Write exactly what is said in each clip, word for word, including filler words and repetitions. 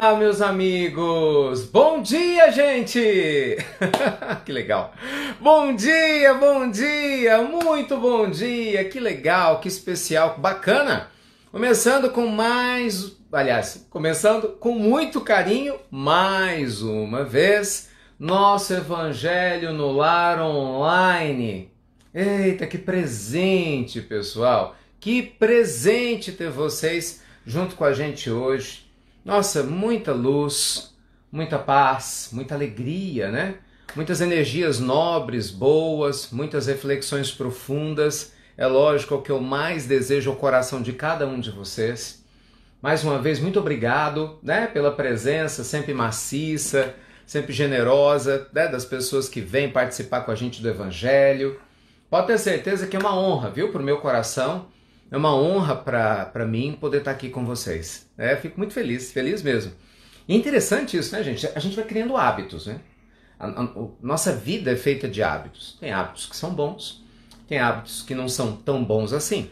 Olá, meus amigos! Bom dia, gente! Que legal! Bom dia, bom dia! Muito bom dia! Que legal, que especial, bacana! Começando com mais... Aliás, começando com muito carinho, mais uma vez, nosso Evangelho no Lar Online. Eita, que presente, pessoal! Que presente ter vocês junto com a gente hoje. Nossa, muita luz, muita paz, muita alegria, né? Muitas energias nobres, boas, muitas reflexões profundas. É lógico, é o que eu mais desejo ao coração de cada um de vocês. Mais uma vez, muito obrigado, né, pela presença sempre maciça, sempre generosa, né, das pessoas que vêm participar com a gente do Evangelho. Pode ter certeza que é uma honra, viu, para o meu coração. É uma honra para mim poder estar aqui com vocês. É, fico muito feliz, feliz mesmo. E é interessante isso, né, gente? A gente vai criando hábitos, né? A, a, a nossa vida é feita de hábitos. Tem hábitos que são bons, tem hábitos que não são tão bons assim.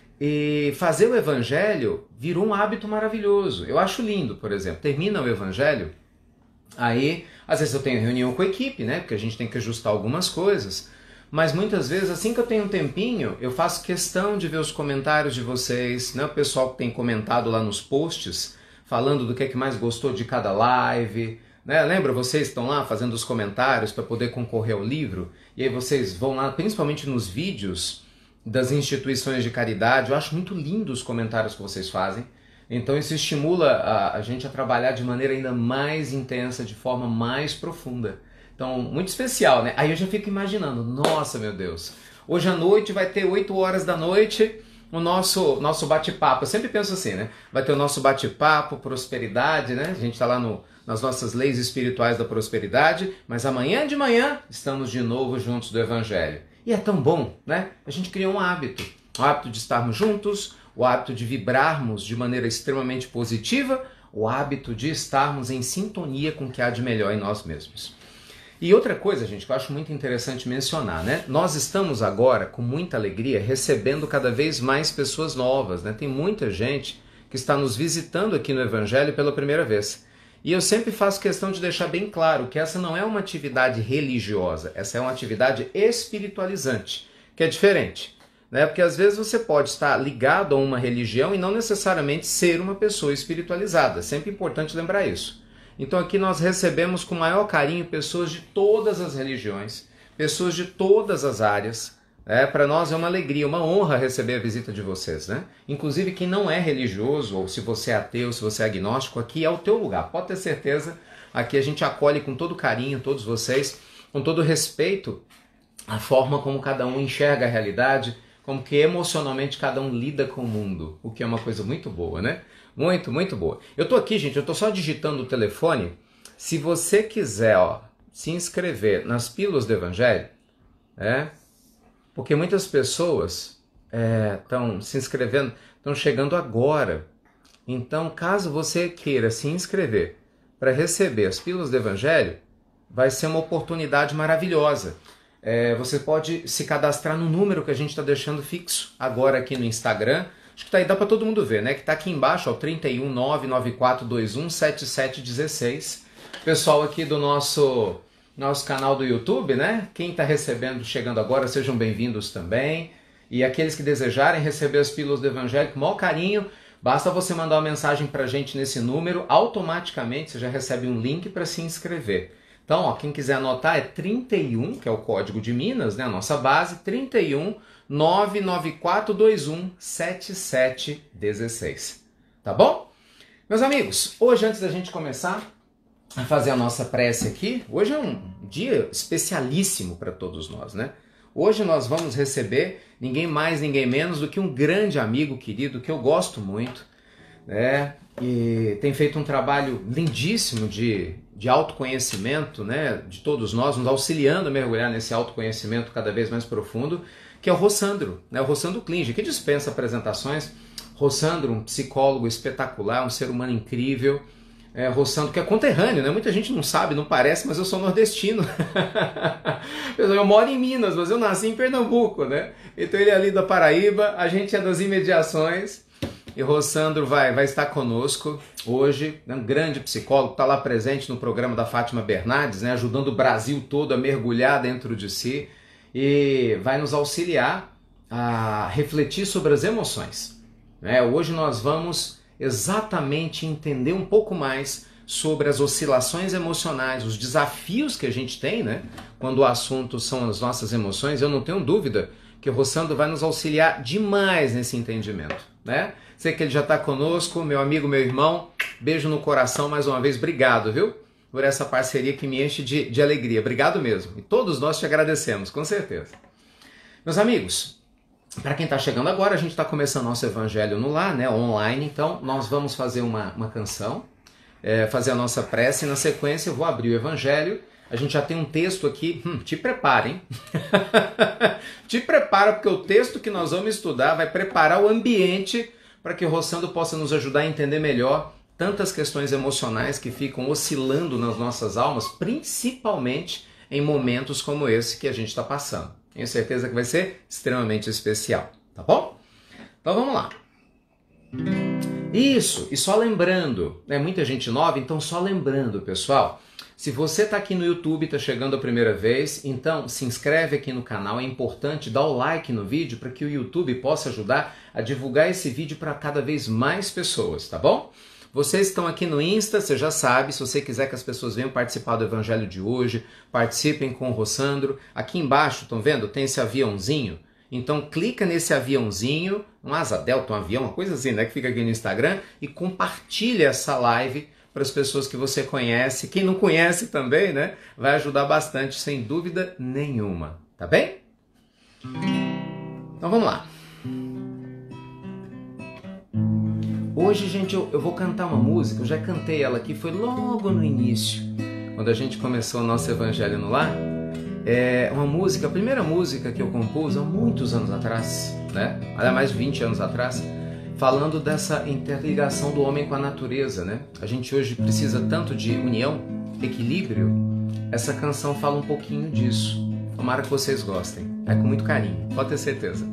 E fazer o Evangelho virou um hábito maravilhoso. Eu acho lindo, por exemplo. Termina o Evangelho, aí às vezes eu tenho reunião com a equipe, né? Porque a gente tem que ajustar algumas coisas. Mas muitas vezes, assim que eu tenho um tempinho, eu faço questão de ver os comentários de vocês, né? O pessoal que tem comentado lá nos posts, falando do que é que mais gostou de cada live, né? Lembra, vocês estão lá fazendo os comentários para poder concorrer ao livro, e aí vocês vão lá, principalmente nos vídeos das instituições de caridade. Eu acho muito lindo os comentários que vocês fazem, então isso estimula a, a gente a trabalhar de maneira ainda mais intensa, de forma mais profunda. Então, muito especial, né? Aí eu já fico imaginando, nossa, meu Deus, hoje à noite vai ter oito horas da noite o nosso, nosso bate-papo. Eu sempre penso assim, né? Vai ter o nosso bate-papo, prosperidade, né? A gente está lá no, nas nossas leis espirituais da prosperidade, mas amanhã de manhã estamos de novo juntos do Evangelho. E é tão bom, né? A gente criou um hábito, o hábito de estarmos juntos, o hábito de vibrarmos de maneira extremamente positiva, o hábito de estarmos em sintonia com o que há de melhor em nós mesmos. E outra coisa, gente, que eu acho muito interessante mencionar, né? Nós estamos agora, com muita alegria, recebendo cada vez mais pessoas novas, né? Tem muita gente que está nos visitando aqui no Evangelho pela primeira vez. E eu sempre faço questão de deixar bem claro que essa não é uma atividade religiosa, essa é uma atividade espiritualizante, que é diferente, né? Porque às vezes você pode estar ligado a uma religião e não necessariamente ser uma pessoa espiritualizada. É sempre importante lembrar isso. Então aqui nós recebemos com maior carinho pessoas de todas as religiões, pessoas de todas as áreas. É, para nós é uma alegria, uma honra receber a visita de vocês, né? Inclusive quem não é religioso, ou se você é ateu, se você é agnóstico, aqui é o teu lugar. Pode ter certeza, aqui a gente acolhe com todo carinho todos vocês, com todo respeito a forma como cada um enxerga a realidade, como que emocionalmente cada um lida com o mundo, o que é uma coisa muito boa, né? Muito, muito boa. Eu tô aqui, gente, eu tô só digitando o telefone. Se você quiser, ó, se inscrever nas Pílulas do Evangelho, é, porque muitas pessoas estão é, se inscrevendo, estão chegando agora. Então, caso você queira se inscrever para receber as Pílulas do Evangelho, vai ser uma oportunidade maravilhosa. É, você pode se cadastrar no número que a gente está deixando fixo agora aqui no Instagram. Acho que tá aí, dá para todo mundo ver, né? Que tá aqui embaixo, ó, trinta e um, nove nove quatro dois um, sete sete um seis. Pessoal aqui do nosso, nosso canal do YouTube, né? Quem tá recebendo, chegando agora, sejam bem-vindos também. E aqueles que desejarem receber as Pílulas do Evangelho com o maior carinho, basta você mandar uma mensagem pra gente nesse número, automaticamente você já recebe um link para se inscrever. Então, ó, quem quiser anotar é trinta e um, que é o código de Minas, né? A nossa base, trinta e um, nove nove quatro dois um, sete sete um seis. Tá bom? Meus amigos, hoje antes da gente começar a fazer a nossa prece aqui, hoje é um dia especialíssimo para todos nós, né? Hoje nós vamos receber ninguém mais, ninguém menos do que um grande amigo querido que eu gosto muito, né? E tem feito um trabalho lindíssimo de, de autoconhecimento, né? De todos nós, nos auxiliando a mergulhar nesse autoconhecimento cada vez mais profundo, que é o Rossandro, né? O Rossandro Klinge, que dispensa apresentações. Rossandro, um psicólogo espetacular, um ser humano incrível. É, Rossandro, que é conterrâneo, né? Muita gente não sabe, não parece, mas eu sou nordestino. Eu moro em Minas, mas eu nasci em Pernambuco, né? Então ele é ali da Paraíba, a gente é das imediações. E Rossandro vai, vai estar conosco hoje, né, um grande psicólogo, está lá presente no programa da Fátima Bernardes, né, ajudando o Brasil todo a mergulhar dentro de si e vai nos auxiliar a refletir sobre as emoções. Né? Hoje nós vamos exatamente entender um pouco mais sobre as oscilações emocionais, os desafios que a gente tem, né, quando o assunto são as nossas emoções. Eu não tenho dúvida que o Rossandro vai nos auxiliar demais nesse entendimento, né? Sei que ele já está conosco, meu amigo, meu irmão, beijo no coração mais uma vez, obrigado, viu? Por essa parceria que me enche de, de alegria, obrigado mesmo. E todos nós te agradecemos, com certeza. Meus amigos, para quem está chegando agora, a gente está começando nosso Evangelho no Lar, né, online, então nós vamos fazer uma, uma canção, é, fazer a nossa prece, e na sequência eu vou abrir o Evangelho. A gente já tem um texto aqui, hum, te prepara, hein? Te prepara, porque o texto que nós vamos estudar vai preparar o ambiente para que o Rossandro possa nos ajudar a entender melhor tantas questões emocionais que ficam oscilando nas nossas almas, principalmente em momentos como esse que a gente está passando. Tenho certeza que vai ser extremamente especial, tá bom? Então vamos lá. Isso, e só lembrando, né, muita gente nova, então só lembrando, pessoal, se você está aqui no YouTube, está chegando a primeira vez, então se inscreve aqui no canal, é importante dar o like no vídeo para que o YouTube possa ajudar a divulgar esse vídeo para cada vez mais pessoas, tá bom? Vocês estão aqui no Insta, você já sabe, se você quiser que as pessoas venham participar do Evangelho de hoje, participem com o Rossandro. Aqui embaixo, estão vendo? Tem esse aviãozinho. Então clica nesse aviãozinho, um asa delta, um avião, uma coisa assim, né, que fica aqui no Instagram, e compartilha essa live para as pessoas que você conhece. Quem não conhece também, né, vai ajudar bastante, sem dúvida nenhuma. Tá bem? Então vamos lá. Hoje, gente, eu, eu vou cantar uma música, eu já cantei ela aqui, foi logo no início, quando a gente começou o nosso Evangelho no Lar. É uma música, a primeira música que eu compus há muitos anos atrás, né? Há mais de vinte anos atrás, falando dessa interligação do homem com a natureza, né? A gente hoje precisa tanto de união, equilíbrio. Essa canção fala um pouquinho disso. Tomara que vocês gostem. É com muito carinho, pode ter certeza.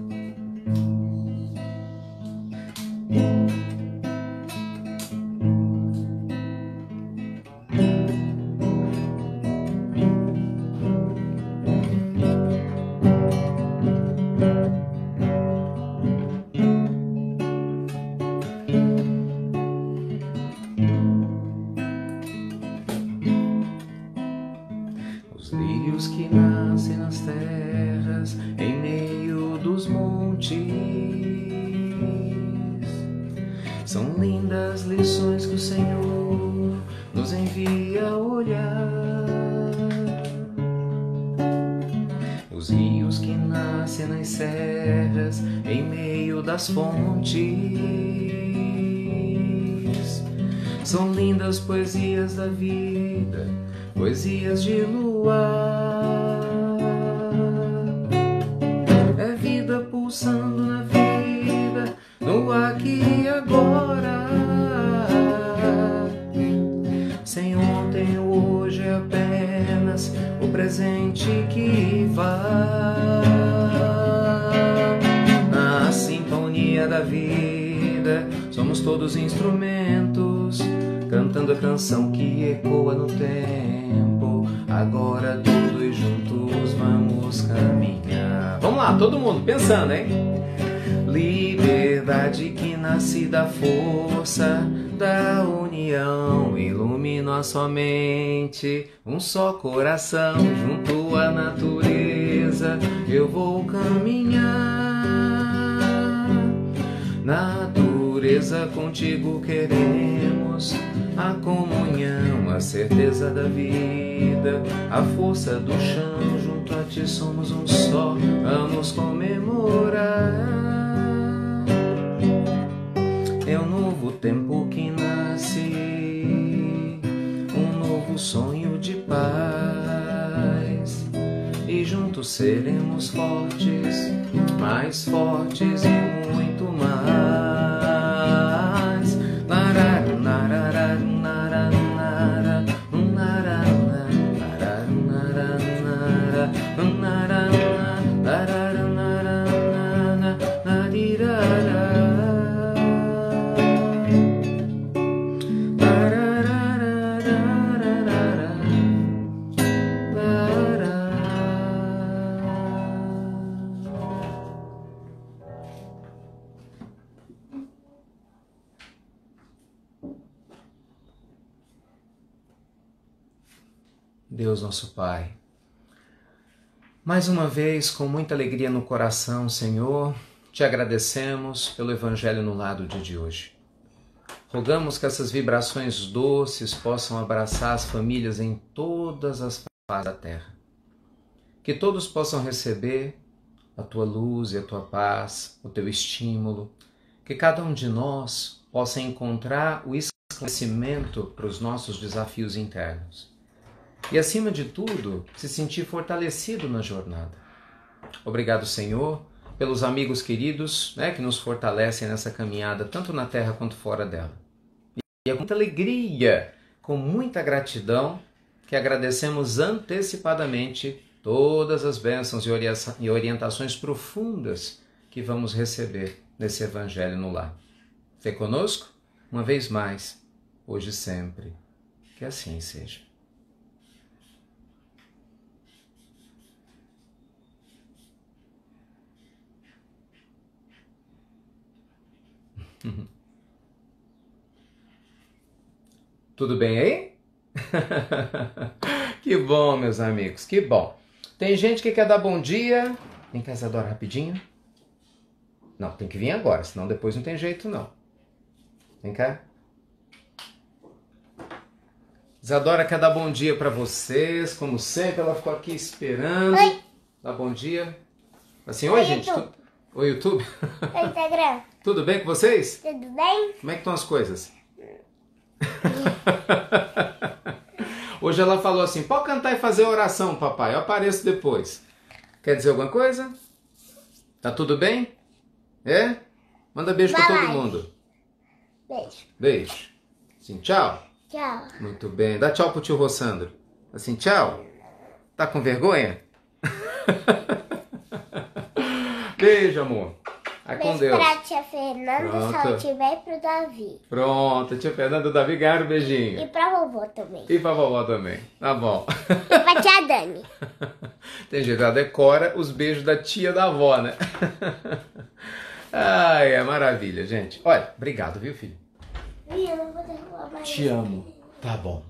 São lindas lições que o Senhor nos envia a olhar. Os rios que nascem nas serras, em meio das fontes, são lindas poesias da vida, poesias de luar. É vida pulsando na vida, no aqui e agora. Sem ontem ou hoje, é apenas o presente que vai. Na sintonia da vida, somos todos instrumentos, cantando a canção que ecoa no tempo. Agora todos juntos vamos caminhar. Vamos lá, todo mundo pensando, hein? Liberdade que nasce da força da união, ilumina a sua mente, um só coração, junto à natureza eu vou caminhar. Natureza, contigo queremos a comunhão, a certeza da vida, a força do chão, junto a ti somos um só, vamos comemorar. É um novo tempo que nasce, um novo sonho de paz, e juntos seremos fortes, mais fortes e muito mais. Nararu, nararu, nararu, nararu, nararu, nararu, nararu, nararu, nararu, narirara. Deus nosso Pai, mais uma vez, com muita alegria no coração, Senhor, te agradecemos pelo Evangelho no lar do dia de hoje. Rogamos que essas vibrações doces possam abraçar as famílias em todas as fases da terra. Que todos possam receber a tua luz e a tua paz, o teu estímulo. Que cada um de nós possa encontrar o esclarecimento para os nossos desafios internos. E, acima de tudo, se sentir fortalecido na jornada. Obrigado, Senhor, pelos amigos queridos, né, que nos fortalecem nessa caminhada, tanto na terra quanto fora dela. E é com muita alegria, com muita gratidão, que agradecemos antecipadamente todas as bênçãos e orientações profundas que vamos receber nesse Evangelho no lar. Fê conosco, uma vez mais, hoje e sempre. Que assim seja. Tudo bem aí? Que bom, meus amigos, que bom. Tem gente que quer dar bom dia. Vem cá, Isadora, rapidinho. Não, tem que vir agora, senão depois não tem jeito, não. Vem cá. Isadora quer dar bom dia pra vocês, como sempre, ela ficou aqui esperando. Oi. Dá bom dia. Assim, oi, Oi, gente. YouTube. Tu... Oi, YouTube. Oi, Instagram. Tudo bem com vocês? Tudo bem? Como é que estão as coisas? Hoje ela falou assim, pode cantar e fazer oração, papai, eu apareço depois. Quer dizer alguma coisa? Tá tudo bem? É? Manda beijo Vai pra todo lá. mundo. Beijo. Beijo. Assim, tchau. Tchau. Muito bem. Dá tchau pro tio Rossandro. Assim, tchau. Tá com vergonha? Beijo, amor. Vai com Beijo Deus. pra tia Fernanda, Pronto. Saltiver e pro Davi. Pronto, tia Fernanda, Davi, ganharam um E beijinho. pra vovô também. E pra vovó também. Tá bom. E pra tia Dani. Tem jeito, ela decora os beijos da tia da avó, né? Ai, é maravilha, gente. Olha, obrigado, viu, filho? Ih, eu não vou derrubar mais. Te amo. Tá bom.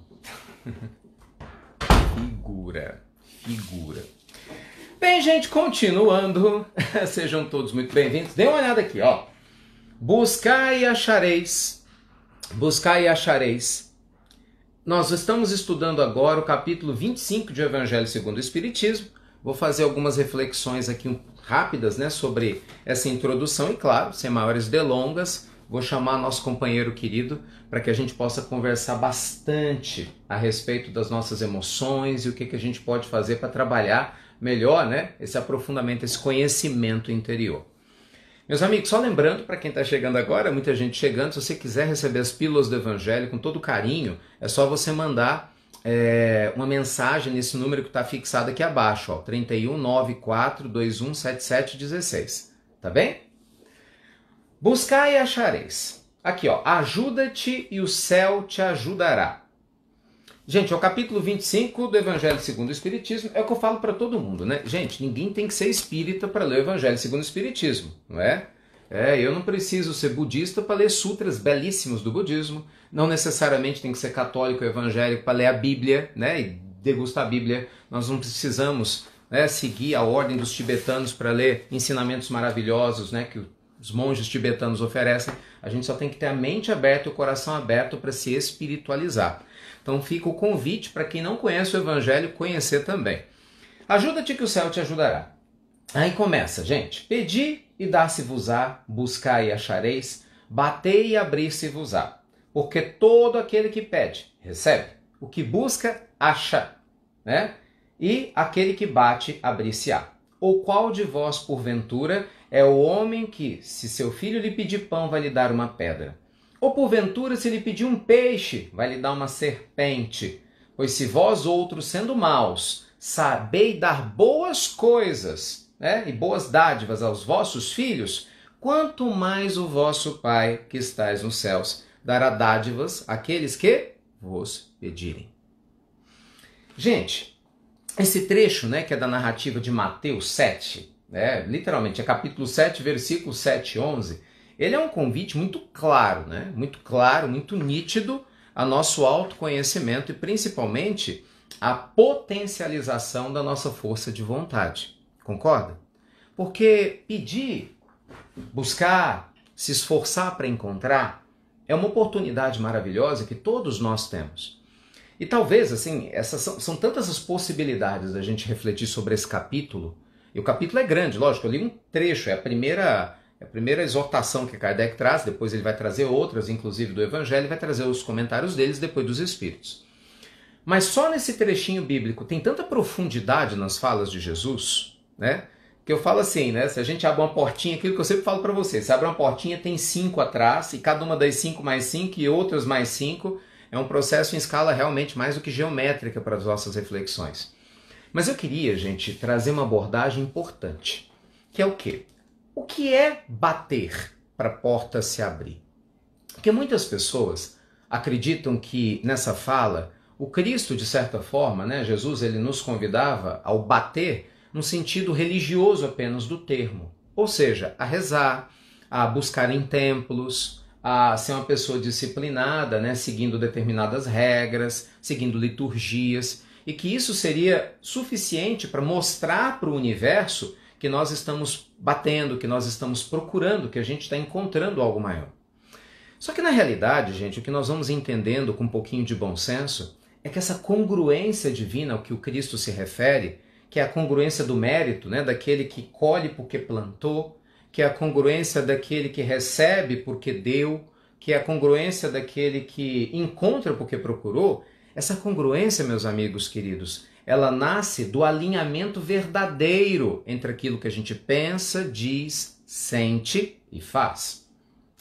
Figura, figura. Bem, gente, continuando. Sejam todos muito bem-vindos. Dê uma olhada aqui, ó. Buscai e achareis. Buscai e achareis. Nós estamos estudando agora o capítulo vinte e cinco de Evangelho segundo o Espiritismo. Vou fazer algumas reflexões aqui rápidas, né, sobre essa introdução e, claro, sem maiores delongas, vou chamar nosso companheiro querido para que a gente possa conversar bastante a respeito das nossas emoções e o que, que a gente pode fazer para trabalhar melhor, né, esse aprofundamento, esse conhecimento interior. Meus amigos, só lembrando, para quem está chegando agora, muita gente chegando, se você quiser receber as pílulas do Evangelho com todo carinho, é só você mandar é, uma mensagem nesse número que está fixado aqui abaixo, ó, trinta e um, noventa e quatro, vinte e um, setenta e sete, dezesseis, tá bem? Buscai e achareis. Aqui, ó, ajuda-te e o céu te ajudará. Gente, é o capítulo vinte e cinco do Evangelho segundo o Espiritismo, é o que eu falo para todo mundo, né? Gente, ninguém tem que ser espírita para ler o Evangelho segundo o Espiritismo, não é? É, eu não preciso ser budista para ler sutras belíssimos do budismo, não necessariamente tem que ser católico ou evangélico para ler a Bíblia, né? E degustar a Bíblia. Nós não precisamos, né, seguir a ordem dos tibetanos para ler ensinamentos maravilhosos, né, que os monges tibetanos oferecem. A gente só tem que ter a mente aberta e o coração aberto para se espiritualizar. Então fica o convite para quem não conhece o Evangelho conhecer também. Ajuda-te que o céu te ajudará. Aí começa, gente. Pedi e dar-se-vos-á, buscai e achareis, batei e abrir-se-vos-á. Porque todo aquele que pede, recebe. O que busca, acha, né? E aquele que bate, abrir-se-á. Ou qual de vós, porventura, é o homem que, se seu filho lhe pedir pão, vai lhe dar uma pedra? Ou porventura, se lhe pedir um peixe, vai lhe dar uma serpente? Pois se vós outros, sendo maus, sabeis dar boas coisas, né, e boas dádivas aos vossos filhos, quanto mais o vosso Pai, que estais nos céus, dará dádivas àqueles que vos pedirem. Gente, esse trecho, né, que é da narrativa de Mateus sete, né, literalmente é capítulo sete, versículos sete e onze, ele é um convite muito claro, né, muito claro, muito nítido a nosso autoconhecimento e principalmente a potencialização da nossa força de vontade. Concorda? Porque pedir, buscar, se esforçar para encontrar é uma oportunidade maravilhosa que todos nós temos. E talvez, assim, essas são, são tantas as possibilidades da gente refletir sobre esse capítulo. E o capítulo é grande, lógico, eu li um trecho, é a primeira, é a primeira exortação que Kardec traz, depois ele vai trazer outras, inclusive do Evangelho, e vai trazer os comentários deles, depois dos Espíritos. Mas só nesse trechinho bíblico tem tanta profundidade nas falas de Jesus, né? Que eu falo assim, né? Se a gente abre uma portinha, aquilo que eu sempre falo para você, se abre uma portinha, tem cinco atrás, e cada uma das cinco mais cinco e outras mais cinco, é um processo em escala realmente mais do que geométrica para as nossas reflexões. Mas eu queria, gente, trazer uma abordagem importante, que é o quê? O que é bater para a porta se abrir? Porque muitas pessoas acreditam que nessa fala, o Cristo, de certa forma, né, Jesus, ele nos convidava ao bater no sentido religioso apenas do termo. Ou seja, a rezar, a buscar em templos, a ser uma pessoa disciplinada, né, seguindo determinadas regras, seguindo liturgias, e que isso seria suficiente para mostrar para o universo que nós estamos batendo, que nós estamos procurando, que a gente está encontrando algo maior. Só que na realidade, gente, o que nós vamos entendendo com um pouquinho de bom senso é que essa congruência divina ao que o Cristo se refere, que é a congruência do mérito, né, daquele que colhe porque plantou, que é a congruência daquele que recebe porque deu, que é a congruência daquele que encontra porque procurou, essa congruência, meus amigos queridos, ela nasce do alinhamento verdadeiro entre aquilo que a gente pensa, diz, sente e faz.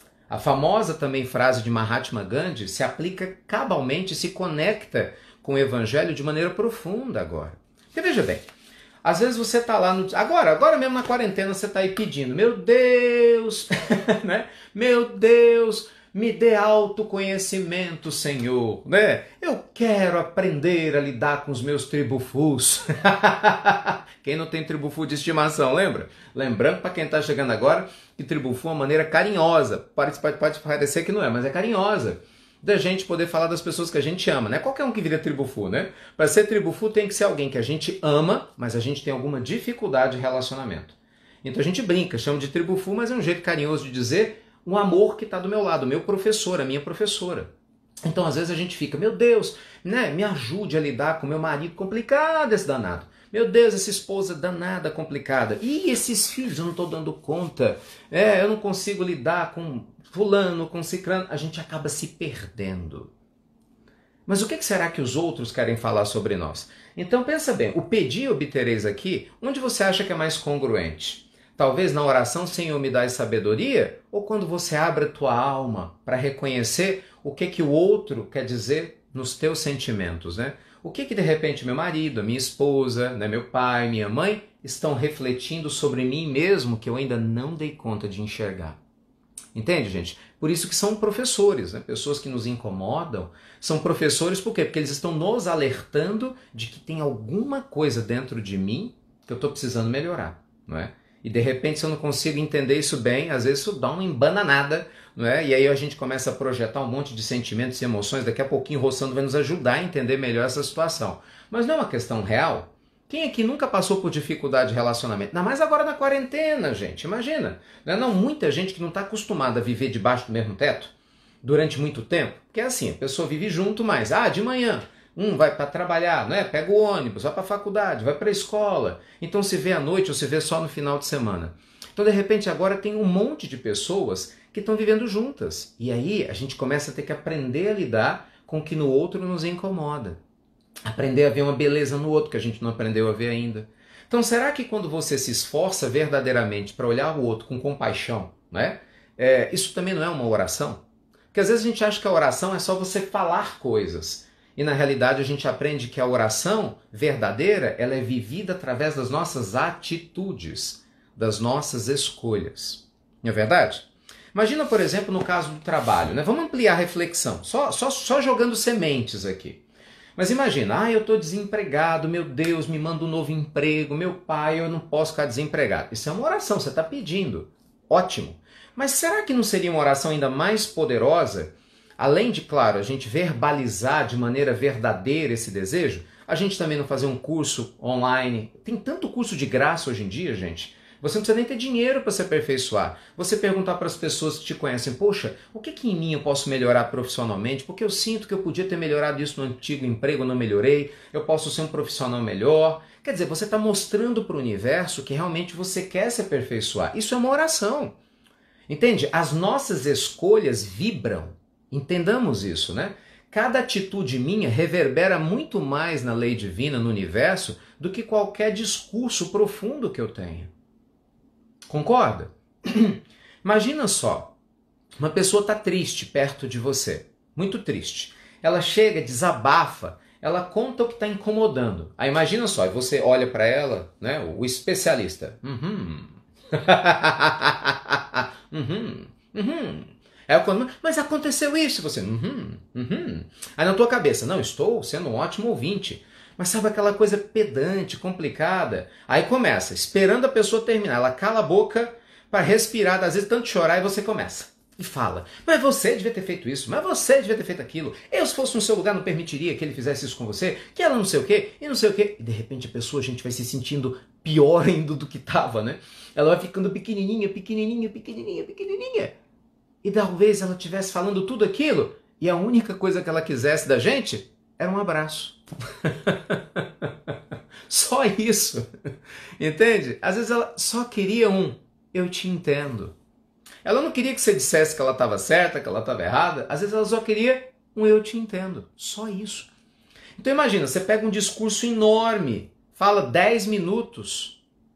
A famosa também frase de Mahatma Gandhi se aplica cabalmente e se conecta com o Evangelho de maneira profunda agora. Porque veja bem, às vezes você está lá, no, agora, agora mesmo na quarentena você está aí pedindo, meu Deus, né? Meu Deus, me dê autoconhecimento, Senhor, né? Eu quero aprender a lidar com os meus tribufus. Quem não tem tribufu de estimação, lembra? Lembrando para quem está chegando agora que tribufu é uma maneira carinhosa, pode, pode, pode parecer que não é, mas é carinhosa, da gente poder falar das pessoas que a gente ama, né? Qualquer um que vira tribufu, né? Para ser tribufu tem que ser alguém que a gente ama, mas a gente tem alguma dificuldade de relacionamento. Então a gente brinca, chama de tribufu, mas é um jeito carinhoso de dizer um amor que está do meu lado, meu professor, a minha professora. Então às vezes a gente fica, meu Deus, né? Me ajude a lidar com meu marido complicado, esse danado. Meu Deus, essa esposa danada, complicada. E esses filhos, eu não estou dando conta. É, eu não consigo lidar com fulano, com ciclano. A gente acaba se perdendo. Mas o que será que os outros querem falar sobre nós? Então pensa bem, o pedir obtereis aqui, onde você acha que é mais congruente? Talvez na oração, Senhor, me dai sabedoria? Ou quando você abre a tua alma para reconhecer o que, que o outro quer dizer nos teus sentimentos, né? O que que de repente meu marido, a minha esposa, né, meu pai, minha mãe estão refletindo sobre mim mesmo que eu ainda não dei conta de enxergar? Entende, gente? Por isso que são professores, né? Pessoas que nos incomodam, são professores por quê? Porque eles estão nos alertando de que tem alguma coisa dentro de mim que eu estou precisando melhorar, não é? E de repente se eu não consigo entender isso bem, às vezes isso dá uma embananada, não é? E aí a gente começa a projetar um monte de sentimentos e emoções, daqui a pouquinho o Rossandro vai nos ajudar a entender melhor essa situação. Mas não é uma questão real? Quem aqui nunca passou por dificuldade de relacionamento? Ainda mais agora na quarentena, gente, imagina. Não é não? Muita gente que não está acostumada a viver debaixo do mesmo teto durante muito tempo, porque é assim, a pessoa vive junto, mas, ah, de manhã, um vai para trabalhar, né? Pega o ônibus, vai para a faculdade, vai para a escola, então se vê à noite ou se vê só no final de semana. Então, de repente, agora tem um monte de pessoas que estão vivendo juntas. E aí a gente começa a ter que aprender a lidar com o que no outro nos incomoda. Aprender a ver uma beleza no outro que a gente não aprendeu a ver ainda. Então, será que quando você se esforça verdadeiramente para olhar o outro com compaixão, né? É, isso também não é uma oração? Porque às vezes a gente acha que a oração é só você falar coisas. E na realidade a gente aprende que a oração verdadeira, ela é vivida através das nossas atitudes, das nossas escolhas. Não é verdade? Imagina, por exemplo, no caso do trabalho, né? Vamos ampliar a reflexão, só, só, só jogando sementes aqui. Mas imagina, ah, eu estou desempregado, meu Deus, me manda um novo emprego, meu pai, eu não posso ficar desempregado. Isso é uma oração, você está pedindo. Ótimo. Mas será que não seria uma oração ainda mais poderosa além de, claro, a gente verbalizar de maneira verdadeira esse desejo, a gente também não fazer um curso online. Tem tanto curso de graça hoje em dia, gente. Você não precisa nem ter dinheiro para se aperfeiçoar. Você perguntar para as pessoas que te conhecem, poxa, o que que em mim eu posso melhorar profissionalmente? Porque eu sinto que eu podia ter melhorado isso no antigo emprego, não melhorei. Eu posso ser um profissional melhor. Quer dizer, você está mostrando para o universo que realmente você quer se aperfeiçoar. Isso é uma oração. Entende? As nossas escolhas vibram. Entendamos isso, né? Cada atitude minha reverbera muito mais na lei divina, no universo, do que qualquer discurso profundo que eu tenha. Concorda? Imagina só, uma pessoa está triste perto de você, muito triste. Ela chega, desabafa, ela conta o que está incomodando. Aí imagina só, e você olha para ela, né, o especialista. Uhum. uhum. Uhum. Aí quando, mas aconteceu isso, você, uhum, uhum. Aí na tua cabeça, não, estou sendo um ótimo ouvinte. Mas sabe aquela coisa pedante, complicada? Aí começa, esperando a pessoa terminar, ela cala a boca para respirar, às vezes tanto chorar, e você começa. E fala, mas você devia ter feito isso, mas você devia ter feito aquilo. Eu, se fosse no seu lugar, não permitiria que ele fizesse isso com você, que ela não sei o quê, e não sei o quê. E de repente a pessoa, a gente vai se sentindo pior ainda do que estava, né? Ela vai ficando pequenininha, pequenininha, pequenininha, pequenininha. E talvez ela estivesse falando tudo aquilo, e a única coisa que ela quisesse da gente era um abraço. Só isso. Entende? Às vezes ela só queria um eu te entendo. Ela não queria que você dissesse que ela estava certa, que ela estava errada. Às vezes ela só queria um eu te entendo. Só isso. Então imagina, você pega um discurso enorme, fala dez minutos.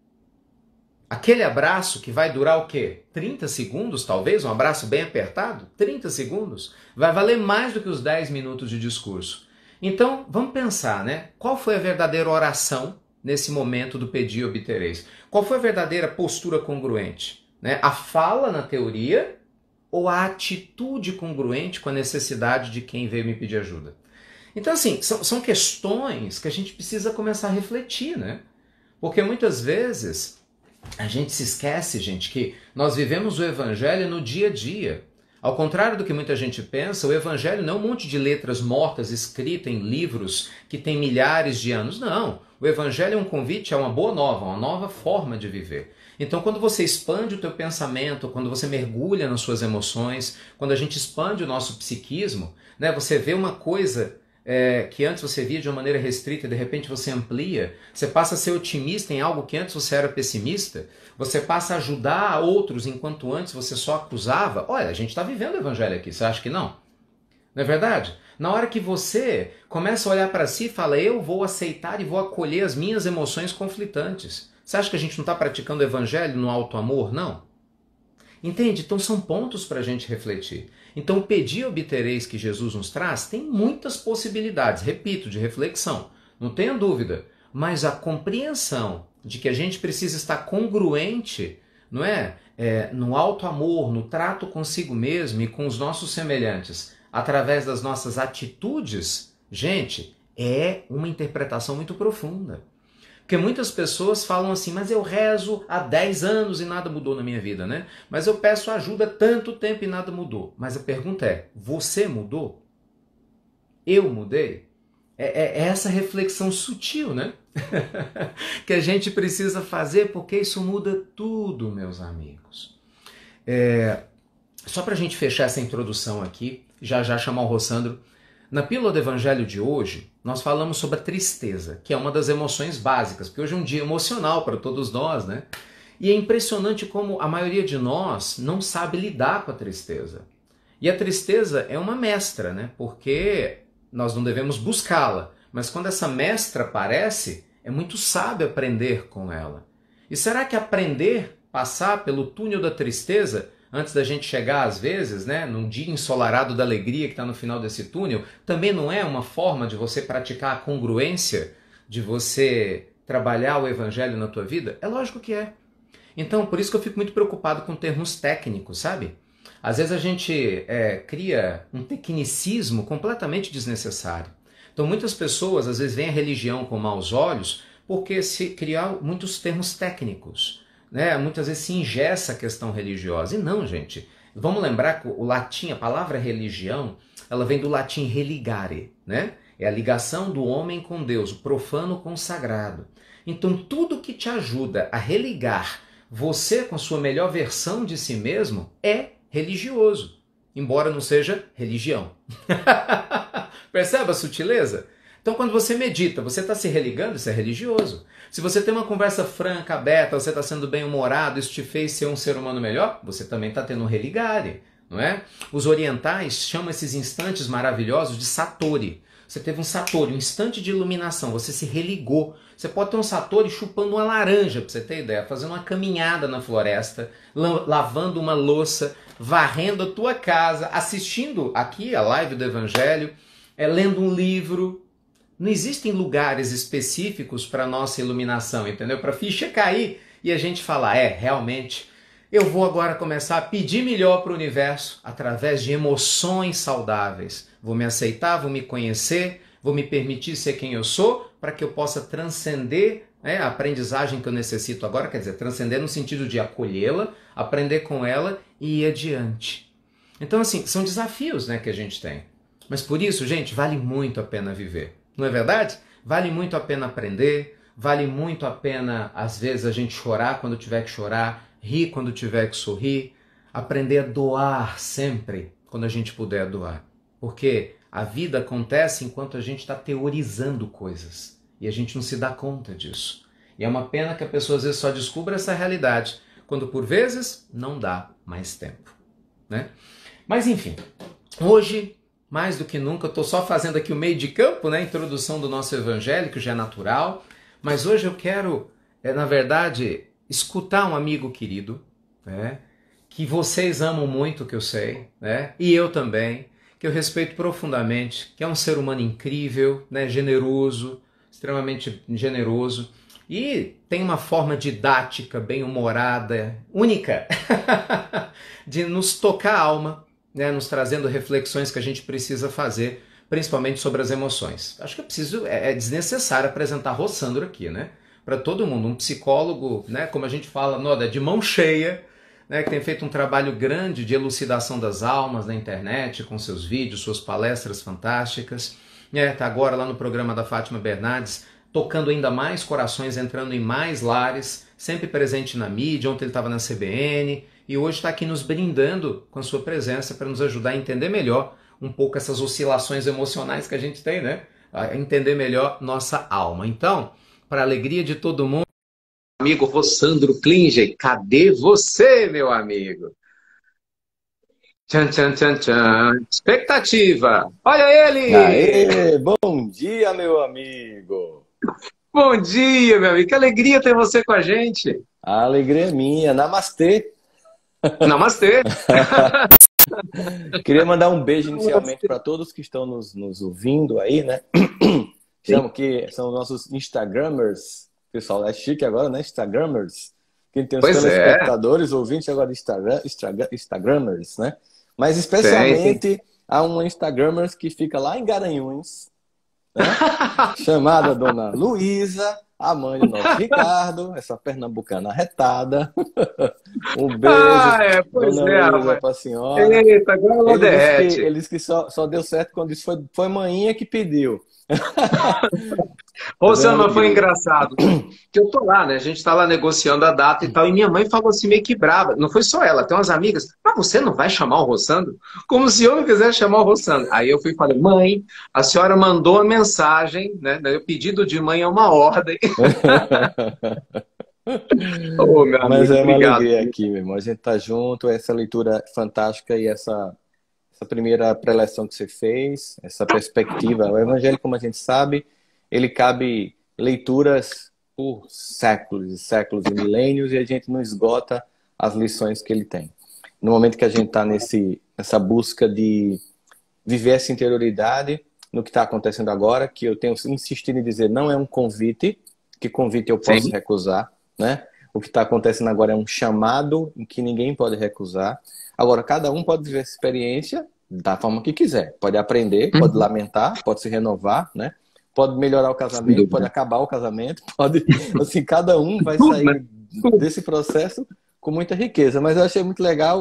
Aquele abraço que vai durar o quê? trinta segundos, talvez? Um abraço bem apertado? trinta segundos? Vai valer mais do que os dez minutos de discurso. Então, vamos pensar, né? Qual foi a verdadeira oração nesse momento do pedir e obtereis? Qual foi a verdadeira postura congruente? Né? A fala na teoria ou a atitude congruente com a necessidade de quem veio me pedir ajuda? Então, assim, são, são questões que a gente precisa começar a refletir, né? Porque muitas vezes a gente se esquece, gente, que nós vivemos o evangelho no dia a dia. Ao contrário do que muita gente pensa, o evangelho não é um monte de letras mortas escritas em livros que têm milhares de anos. Não, o evangelho é um convite a uma boa nova, uma nova forma de viver. Então, quando você expande o teu pensamento, quando você mergulha nas suas emoções, quando a gente expande o nosso psiquismo, né, você vê uma coisa é, que antes você via de uma maneira restrita e de repente você amplia, você passa a ser otimista em algo que antes você era pessimista, você passa a ajudar outros enquanto antes você só acusava. Olha, a gente está vivendo o evangelho aqui, você acha que não? Não é verdade? Na hora que você começa a olhar para si e fala, eu vou aceitar e vou acolher as minhas emoções conflitantes. Você acha que a gente não está praticando o evangelho no alto amor? Não. Entende? Então são pontos para a gente refletir. Então o pedir e obtereis que Jesus nos traz tem muitas possibilidades, repito, de reflexão. Não tenha dúvida. Mas a compreensão de que a gente precisa estar congruente, não é? É, no alto amor, no trato consigo mesmo e com os nossos semelhantes, através das nossas atitudes, gente, é uma interpretação muito profunda. Porque muitas pessoas falam assim, mas eu rezo há dez anos e nada mudou na minha vida, né? Mas eu peço ajuda há tanto tempo e nada mudou. Mas a pergunta é, você mudou? Eu mudei? É, é essa reflexão sutil, né? que a gente precisa fazer, porque isso muda tudo, meus amigos. É, só para a gente fechar essa introdução aqui, já já chamar o Rossandro. Na Pílula do Evangelho de hoje, nós falamos sobre a tristeza, que é uma das emoções básicas, porque hoje é um dia emocional para todos nós, né? E é impressionante como a maioria de nós não sabe lidar com a tristeza. E a tristeza é uma mestra, né? Porque nós não devemos buscá-la, mas quando essa mestra aparece, é muito sábio aprender com ela. E será que aprender, passar pelo túnel da tristeza, antes da gente chegar, às vezes, né, num dia ensolarado da alegria que está no final desse túnel, também não é uma forma de você praticar a congruência, de você trabalhar o evangelho na tua vida? É lógico que é. Então, por isso que eu fico muito preocupado com termos técnicos, sabe? Às vezes a gente é, cria um tecnicismo completamente desnecessário. Então, muitas pessoas, às vezes, veem a religião com maus olhos porque se criam muitos termos técnicos. Né? Muitas vezes se engessa a questão religiosa. E não, gente. Vamos lembrar que o latim, a palavra religião, ela vem do latim religare, né? É a ligação do homem com Deus, o profano com o sagrado. Então, tudo que te ajuda a religar você com a sua melhor versão de si mesmo é religioso, embora não seja religião. Percebe a sutileza? Então, quando você medita, você está se religando, isso é religioso. Se você tem uma conversa franca, aberta, você está sendo bem-humorado, isso te fez ser um ser humano melhor, você também está tendo um religare, não é? Os orientais chamam esses instantes maravilhosos de satori. Você teve um satori, um instante de iluminação, você se religou. Você pode ter um satori chupando uma laranja, para você ter ideia, fazendo uma caminhada na floresta, lavando uma louça, varrendo a tua casa, assistindo aqui a live do Evangelho, é, lendo um livro. Não existem lugares específicos para nossa iluminação, entendeu? Para a ficha cair e a gente falar, é, realmente, eu vou agora começar a pedir melhor para o universo através de emoções saudáveis. Vou me aceitar, vou me conhecer, vou me permitir ser quem eu sou, para que eu possa transcender, né, a aprendizagem que eu necessito agora, quer dizer, transcender no sentido de acolhê-la, aprender com ela e ir adiante. Então, assim, são desafios, né, que a gente tem. Mas por isso, gente, vale muito a pena viver. Não é verdade? Vale muito a pena aprender, vale muito a pena, às vezes, a gente chorar quando tiver que chorar, rir quando tiver que sorrir, aprender a doar sempre, quando a gente puder doar. Porque a vida acontece enquanto a gente está teorizando coisas. E a gente não se dá conta disso. E é uma pena que a pessoa às vezes só descubra essa realidade, quando por vezes não dá mais tempo, né? Mas enfim, hoje, mais do que nunca, eu estou só fazendo aqui o meio de campo, né? A introdução do nosso evangelho, que já é natural. Mas hoje eu quero, é, na verdade, escutar um amigo querido, né? Que vocês amam muito, que eu sei, né? E eu também, que eu respeito profundamente, que é um ser humano incrível, né? Generoso, extremamente generoso, e tem uma forma didática, bem-humorada, única, de nos tocar a alma, né? Nos trazendo reflexões que a gente precisa fazer, principalmente sobre as emoções. Acho que eu preciso, é, é desnecessário apresentar Rossandro aqui, né? Para todo mundo, um psicólogo, né? Como a gente fala, Noda, de mão cheia, né, que tem feito um trabalho grande de elucidação das almas na internet, com seus vídeos, suas palestras fantásticas. Está agora lá no programa da Fátima Bernardes, tocando ainda mais corações, entrando em mais lares, sempre presente na mídia. Ontem ele estava na C B N e hoje está aqui nos brindando com a sua presença para nos ajudar a entender melhor um pouco essas oscilações emocionais que a gente tem, né? A entender melhor nossa alma. Então, para a alegria de todo mundo, amigo Rossandro Klinger, cadê você, meu amigo? Tchan, tchan, tchan, tchan. Expectativa. Olha ele! Aê, bom dia, meu amigo. Bom dia, meu amigo. Que alegria ter você com a gente. A alegria é minha. Namastê. Namastê. Queria mandar um beijo inicialmente para todos que estão nos, nos ouvindo aí, né? Chamo que são nossos Instagramers. Pessoal, é chique agora, né? Instagramers. Quem tem os pois telespectadores, é. ouvintes agora de Instagram, Instagramers, né? Mas especialmente sim, sim. Há um Instagramers que fica lá em Garanhuns, né? Chamada Dona Luísa, a mãe do nosso Ricardo, essa pernambucana arretada. Um beijo, ah, é, pois Dona é, Luísa, para a senhora. Eita, agora ele derrete. disse que, ele disse que só, só deu certo quando isso foi, foi manhinha que pediu. Ô, Sam, mas foi engraçado. Que eu tô lá, né? A gente tá lá negociando a data e tal. E minha mãe falou assim, meio que brava. Não foi só ela, tem umas amigas. Mas você não vai chamar o Rossandro? Como se eu não quisesse chamar o Rossandro. Aí eu fui e falei, mãe, a senhora mandou a mensagem, né? O pedido de mãe é uma ordem. Oh, meu Mas amigo, é uma obrigado. alegria aqui, meu irmão. A gente tá junto, essa leitura fantástica e essa, essa primeira preleção que você fez, essa perspectiva. O Evangelho, como a gente sabe, ele cabe leituras por séculos e séculos e milênios e a gente não esgota as lições que ele tem. No momento que a gente está nessa busca de viver essa interioridade, no que está acontecendo agora, que eu tenho insistido em dizer, não é um convite, que convite eu posso Sim. recusar, né? O que está acontecendo agora é um chamado em que ninguém pode recusar. Agora, cada um pode viver essa experiência da forma que quiser. Pode aprender, uhum. pode lamentar, pode se renovar, né? Pode melhorar o casamento, pode acabar o casamento, pode... Assim, cada um vai sair desse processo com muita riqueza. Mas eu achei muito legal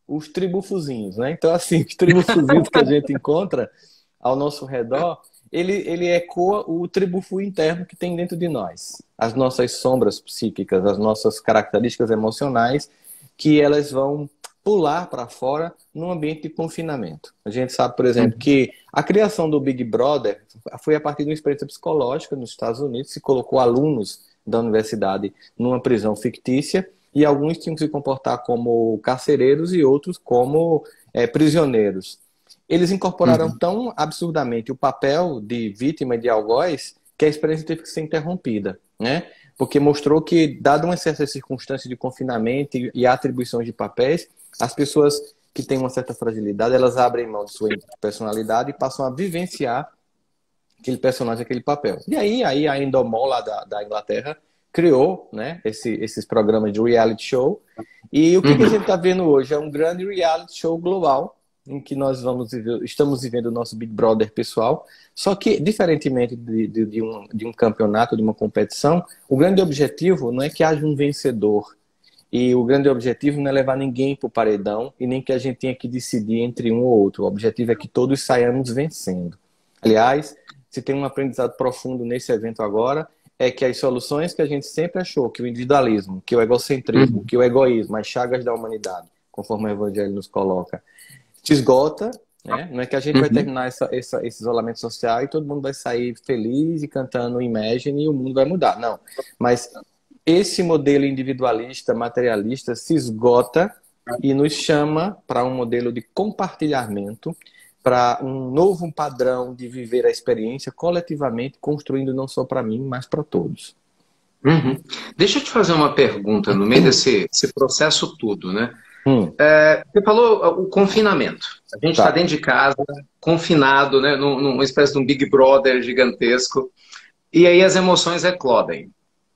os tribufozinhos, né? Então, assim, os tribufozinhos que a gente encontra ao nosso redor, ele, ele ecoa o tribufo interno que tem dentro de nós. As nossas sombras psíquicas, as nossas características emocionais, que elas vão pular para fora num ambiente de confinamento. A gente sabe, por exemplo, que a criação do Big Brother foi a partir de uma experiência psicológica nos Estados Unidos, se colocou alunos da universidade numa prisão fictícia e alguns tinham que se comportar como carcereiros e outros como é, prisioneiros. Eles incorporaram uhum. tão absurdamente o papel de vítima e de algoz que a experiência teve que ser interrompida, né? Porque mostrou que, dado uma certa circunstância de confinamento e atribuições de papéis, as pessoas que têm uma certa fragilidade, elas abrem mão de sua personalidade e passam a vivenciar aquele personagem, aquele papel. E aí, aí a Endemol, lá da, da Inglaterra, criou, né, esse, esses programas de reality show. E o que, uhum. que a gente está vendo hoje? É um grande reality show global, em que nós vamos viver, estamos vivendo o nosso Big Brother pessoal. Só que, diferentemente de, de, de, um, de um campeonato, de uma competição, o grande objetivo não é que haja um vencedor. E o grande objetivo não é levar ninguém para o paredão e nem que a gente tenha que decidir entre um ou outro. O objetivo é que todos saiamos vencendo. Aliás, se tem um aprendizado profundo nesse evento agora, é que as soluções que a gente sempre achou, que o individualismo, que o egocentrismo, uhum. que o egoísmo, as chagas da humanidade, conforme o Evangelho nos coloca, se esgota, né? Não é que a gente uhum. vai terminar essa, essa, esse isolamento social e todo mundo vai sair feliz e cantando Imagine e o mundo vai mudar. Não, mas esse modelo individualista, materialista, se esgota e nos chama para um modelo de compartilhamento, para um novo padrão de viver a experiência coletivamente, construindo não só para mim, mas para todos. Uhum. Deixa eu te fazer uma pergunta no meio desse, desse processo todo, né? Hum. É, você falou o confinamento. A gente está tá dentro de casa, confinado, né, num, numa espécie de um Big Brother gigantesco, e aí as emoções eclodem.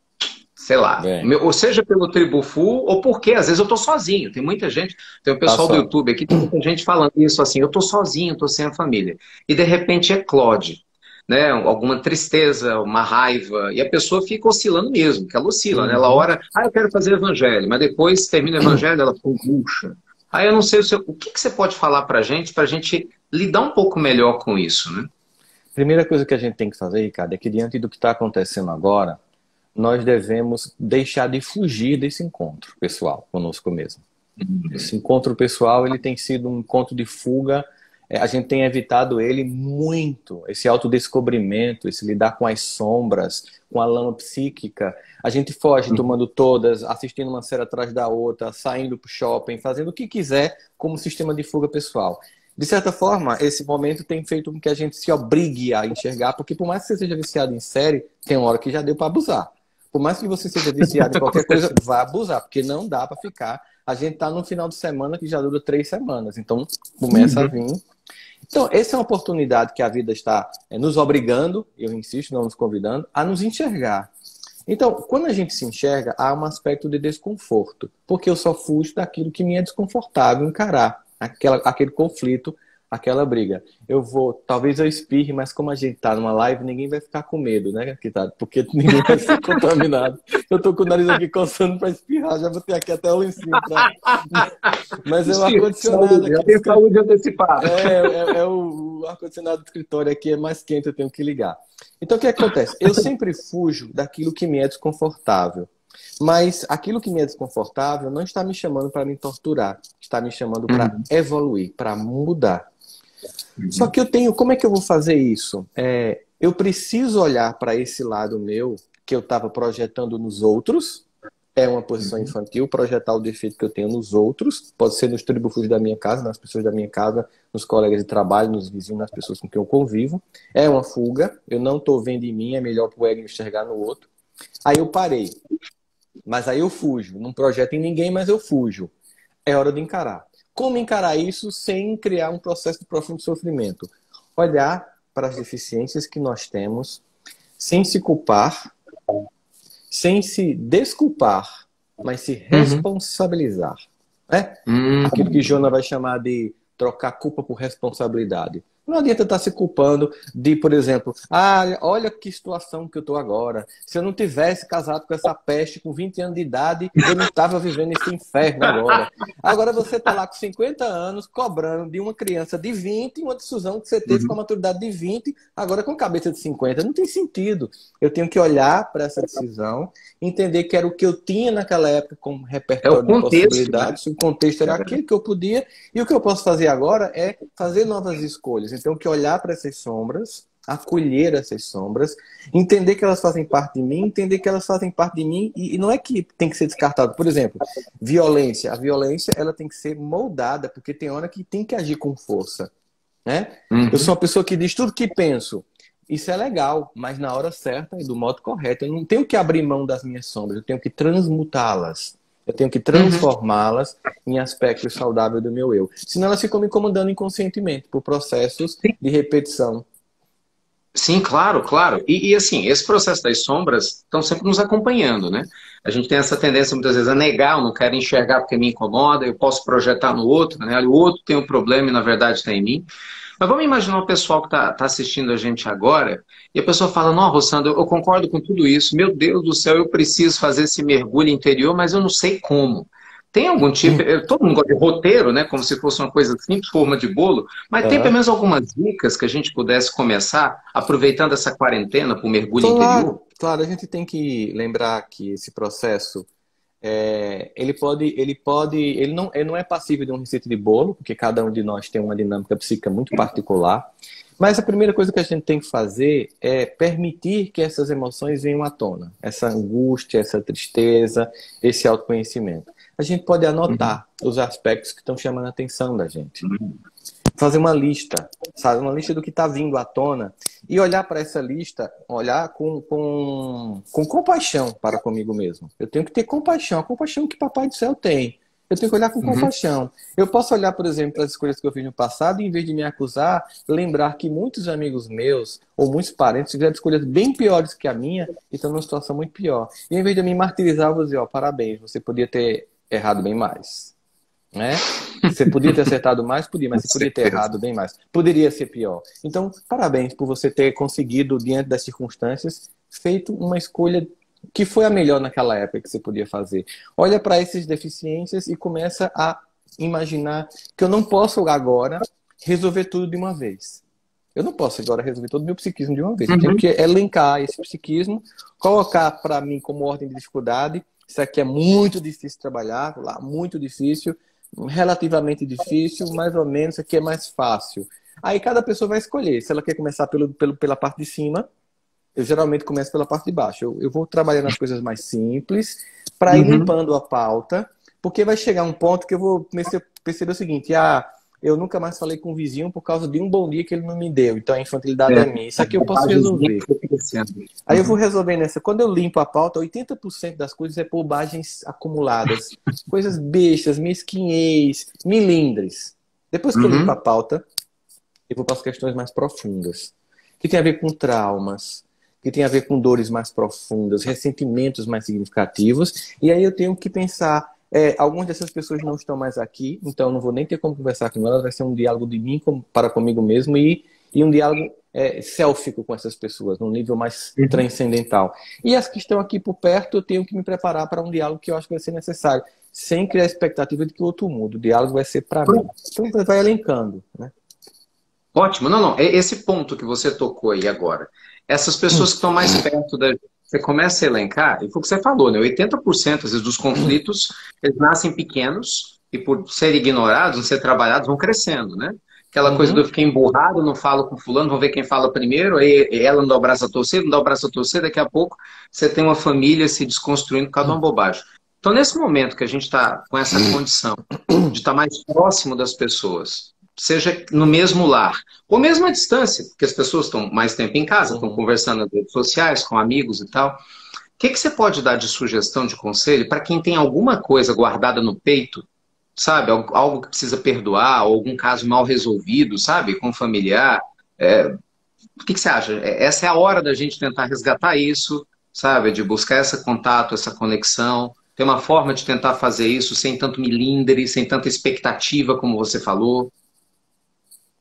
Sei lá, meu, ou seja pelo tribufu, ou porque às vezes eu tô sozinho. Tem muita gente, tem o pessoal tá do YouTube aqui, tem muita gente falando isso assim, eu tô sozinho, tô sem a família. E de repente eclode, né? Alguma tristeza, uma raiva, e a pessoa fica oscilando mesmo, que ela oscila, uhum. né? Ela ora, ah, eu quero fazer evangelho, mas depois termina o evangelho, ela puxa. Aí eu não sei o, seu, o que, que você pode falar pra gente, pra gente lidar um pouco melhor com isso, né? Primeira coisa que a gente tem que fazer, Ricardo, é que diante do que está acontecendo agora, nós devemos deixar de fugir desse encontro pessoal conosco mesmo. Uhum. Esse encontro pessoal, ele tem sido um encontro de fuga, a gente tem evitado ele muito, esse autodescobrimento, esse lidar com as sombras, com a lama psíquica. A gente foge tomando todas, assistindo uma série atrás da outra, saindo para o shopping, fazendo o que quiser como sistema de fuga pessoal. De certa forma, esse momento tem feito com que a gente se obrigue a enxergar, porque por mais que você seja viciado em série, tem uma hora que já deu para abusar. Por mais que você seja viciado em qualquer coisa, vai abusar, porque não dá para ficar. A gente está no final de semana que já dura três semanas, então começa uhum. a vir. Então, essa é uma oportunidade que a vida está é, nos obrigando, eu insisto, não nos convidando, a nos enxergar. Então, quando a gente se enxerga, há um aspecto de desconforto, porque eu só fujo daquilo que me é desconfortável encarar, aquela, aquele conflito, aquela briga. Eu vou, talvez eu espirre, mas como a gente tá numa live, ninguém vai ficar com medo, né? Porque ninguém vai ser contaminado. Eu tô com o nariz aqui coçando para espirrar, já vou ter aqui até o lencinho. Pra... Mas é o ar-condicionado aqui. Já tem saúde antecipada. É, é, é o, o ar-condicionado do escritório aqui é mais quente, eu tenho que ligar. Então o que acontece? Eu sempre fujo daquilo que me é desconfortável. Mas aquilo que me é desconfortável não está me chamando para me torturar. Está me chamando para uhum. evoluir, para mudar. Uhum. Só que eu tenho... Como é que eu vou fazer isso? É, eu preciso olhar para esse lado meu, que eu estava projetando nos outros. É uma posição uhum. infantil, projetar o defeito que eu tenho nos outros. Pode ser nos tribufos da minha casa, nas pessoas da minha casa, nos colegas de trabalho, nos vizinhos, nas pessoas com quem eu convivo. É uma fuga. Eu não estou vendo em mim, é melhor para o ego enxergar no outro. Aí eu parei. Mas aí eu fujo. Não projeto em ninguém, mas eu fujo. É hora de encarar. Como encarar isso sem criar um processo de profundo sofrimento? Olhar para as deficiências que nós temos, sem se culpar, sem se desculpar, mas se responsabilizar. Uhum. Né? Uhum. Aquilo que Jonas vai chamar de trocar culpa por responsabilidade. Não adianta estar se culpando de, por exemplo, ah, olha que situação que eu estou agora. Se eu não tivesse casado com essa peste com vinte anos de idade, eu não estava vivendo esse inferno agora. Agora você está lá com cinquenta anos, cobrando de uma criança de vinte, uma decisão que você teve com a maturidade de vinte, agora com cabeça de cinquenta. Não tem sentido. Eu tenho que olhar para essa decisão, entender que era o que eu tinha naquela época como repertório É o contexto, de possibilidades, né? O contexto era aquilo que eu podia, e o que eu posso fazer agora é fazer novas escolhas. Então, que olhar para essas sombras, acolher essas sombras, entender que elas fazem parte de mim, entender que elas fazem parte de mim, e, e não é que tem que ser descartado. Por exemplo, violência. A violência, ela tem que ser moldada, porque tem hora que tem que agir com força, né? Uhum. Eu sou uma pessoa que diz tudo que penso. Isso é legal, mas na hora certa e do modo correto. Eu não tenho que abrir mão das minhas sombras, eu tenho que transmutá-las. Eu tenho que transformá-las uhum. em aspectos saudáveis do meu eu. Senão elas ficam me incomodando inconscientemente por processos de repetição. Sim, claro, claro. E, e assim, esse processo das sombras estão sempre nos acompanhando, né? A gente tem essa tendência muitas vezes a negar, eu não quero enxergar porque me incomoda, eu posso projetar no outro, né? O outro tem um problema e na verdade está em mim. Mas vamos imaginar o pessoal que está tá assistindo a gente agora e a pessoa fala, não, Rossandra, eu concordo com tudo isso, meu Deus do céu, eu preciso fazer esse mergulho interior, mas eu não sei como. Tem algum tipo, todo mundo gosta de roteiro, né? Como se fosse uma coisa simples, forma de bolo, mas uhum. tem pelo menos algumas dicas que a gente pudesse começar, aproveitando essa quarentena para o mergulho claro, interior? Claro, a gente tem que lembrar que esse processo, é, ele pode, ele pode, ele não, ele não é passível de uma receita de bolo, porque cada um de nós tem uma dinâmica psíquica muito particular, mas a primeira coisa que a gente tem que fazer é permitir que essas emoções venham à tona, essa angústia, essa tristeza, esse autoconhecimento. A gente pode anotar uhum. os aspectos que estão chamando a atenção da gente. Uhum. Fazer uma lista, sabe? Uma lista do que está vindo à tona e olhar para essa lista, olhar com, com, com compaixão para comigo mesmo. Eu tenho que ter compaixão, a compaixão que Papai do Céu tem. Eu tenho que olhar com uhum. compaixão. Eu posso olhar, por exemplo, para as escolhas que eu fiz no passado e, em vez de me acusar, lembrar que muitos amigos meus ou muitos parentes fizeram escolhas bem piores que a minha e estão numa situação muito pior. E, em vez de eu me martirizar, eu vou dizer, ó, parabéns, você podia ter errado bem mais. Né? Você podia ter acertado mais? Podia, mas você podia ter errado bem mais. Poderia ser pior. Então, parabéns por você ter conseguido, diante das circunstâncias, feito uma escolha que foi a melhor naquela época que você podia fazer. Olha para essas deficiências e começa a imaginar que eu não posso agora resolver tudo de uma vez. Eu não posso agora resolver todo o meu psiquismo de uma vez. Uhum. Eu tenho que elencar esse psiquismo, colocar para mim como ordem de dificuldade. Isso aqui é muito difícil de trabalhar, lá, muito difícil, relativamente difícil, mais ou menos, isso aqui é mais fácil. Aí cada pessoa vai escolher. Se ela quer começar pelo, pelo, pela parte de cima, eu geralmente começo pela parte de baixo. Eu, eu vou trabalhando as coisas mais simples, para ir uhum. limpando a pauta, porque vai chegar um ponto que eu vou perceber o seguinte, ah, eu nunca mais falei com o vizinho por causa de um bom dia que ele não me deu. Então a infantilidade é, é minha. Isso aqui eu posso resolver. Aí eu vou resolvendo essa. Quando eu limpo a pauta, oitenta por cento das coisas é bobagens acumuladas. Coisas bestas, mesquinhez, milindres. Depois que uhum. eu limpo a pauta, eu vou para as questões mais profundas. Que tem a ver com traumas, que tem a ver com dores mais profundas, ressentimentos mais significativos. E aí eu tenho que pensar... É, algumas dessas pessoas não estão mais aqui, então não vou nem ter como conversar com elas, vai ser um diálogo de mim com, para comigo mesmo e, e um diálogo é, sélfico com essas pessoas, num nível mais uhum. transcendental. E as que estão aqui por perto, eu tenho que me preparar para um diálogo que eu acho que vai ser necessário, sem criar a expectativa de que o outro muda. O diálogo vai ser para mim. Então vai elencando, né? Ótimo. Não, não. Esse ponto que você tocou aí agora, essas pessoas que estão mais perto da você começa a elencar, e foi o que você falou, né? oitenta por cento às vezes, dos conflitos, eles nascem pequenos e por serem ignorados, não ser trabalhados, vão crescendo, né? Aquela uhum. coisa do eu fiquei emburrado, não falo com fulano, vamos ver quem fala primeiro, aí ela não dá o braço a torcer, não dá o braço a torcer, daqui a pouco você tem uma família se desconstruindo por causa de uma bobagem. Então, nesse momento que a gente está com essa condição de estar mais próximo das pessoas, seja no mesmo lar, ou mesmo à distância, porque as pessoas estão mais tempo em casa, estão uhum. conversando nas redes sociais, com amigos e tal. O que, que você pode dar de sugestão, de conselho, para quem tem alguma coisa guardada no peito, sabe? Algo, algo que precisa perdoar, ou algum caso mal resolvido, sabe? Com um familiar. É... O que, que você acha? Essa é a hora da gente tentar resgatar isso, sabe? De buscar esse contato, essa conexão. Tem uma forma de tentar fazer isso sem tanto milindre, sem tanta expectativa, como você falou.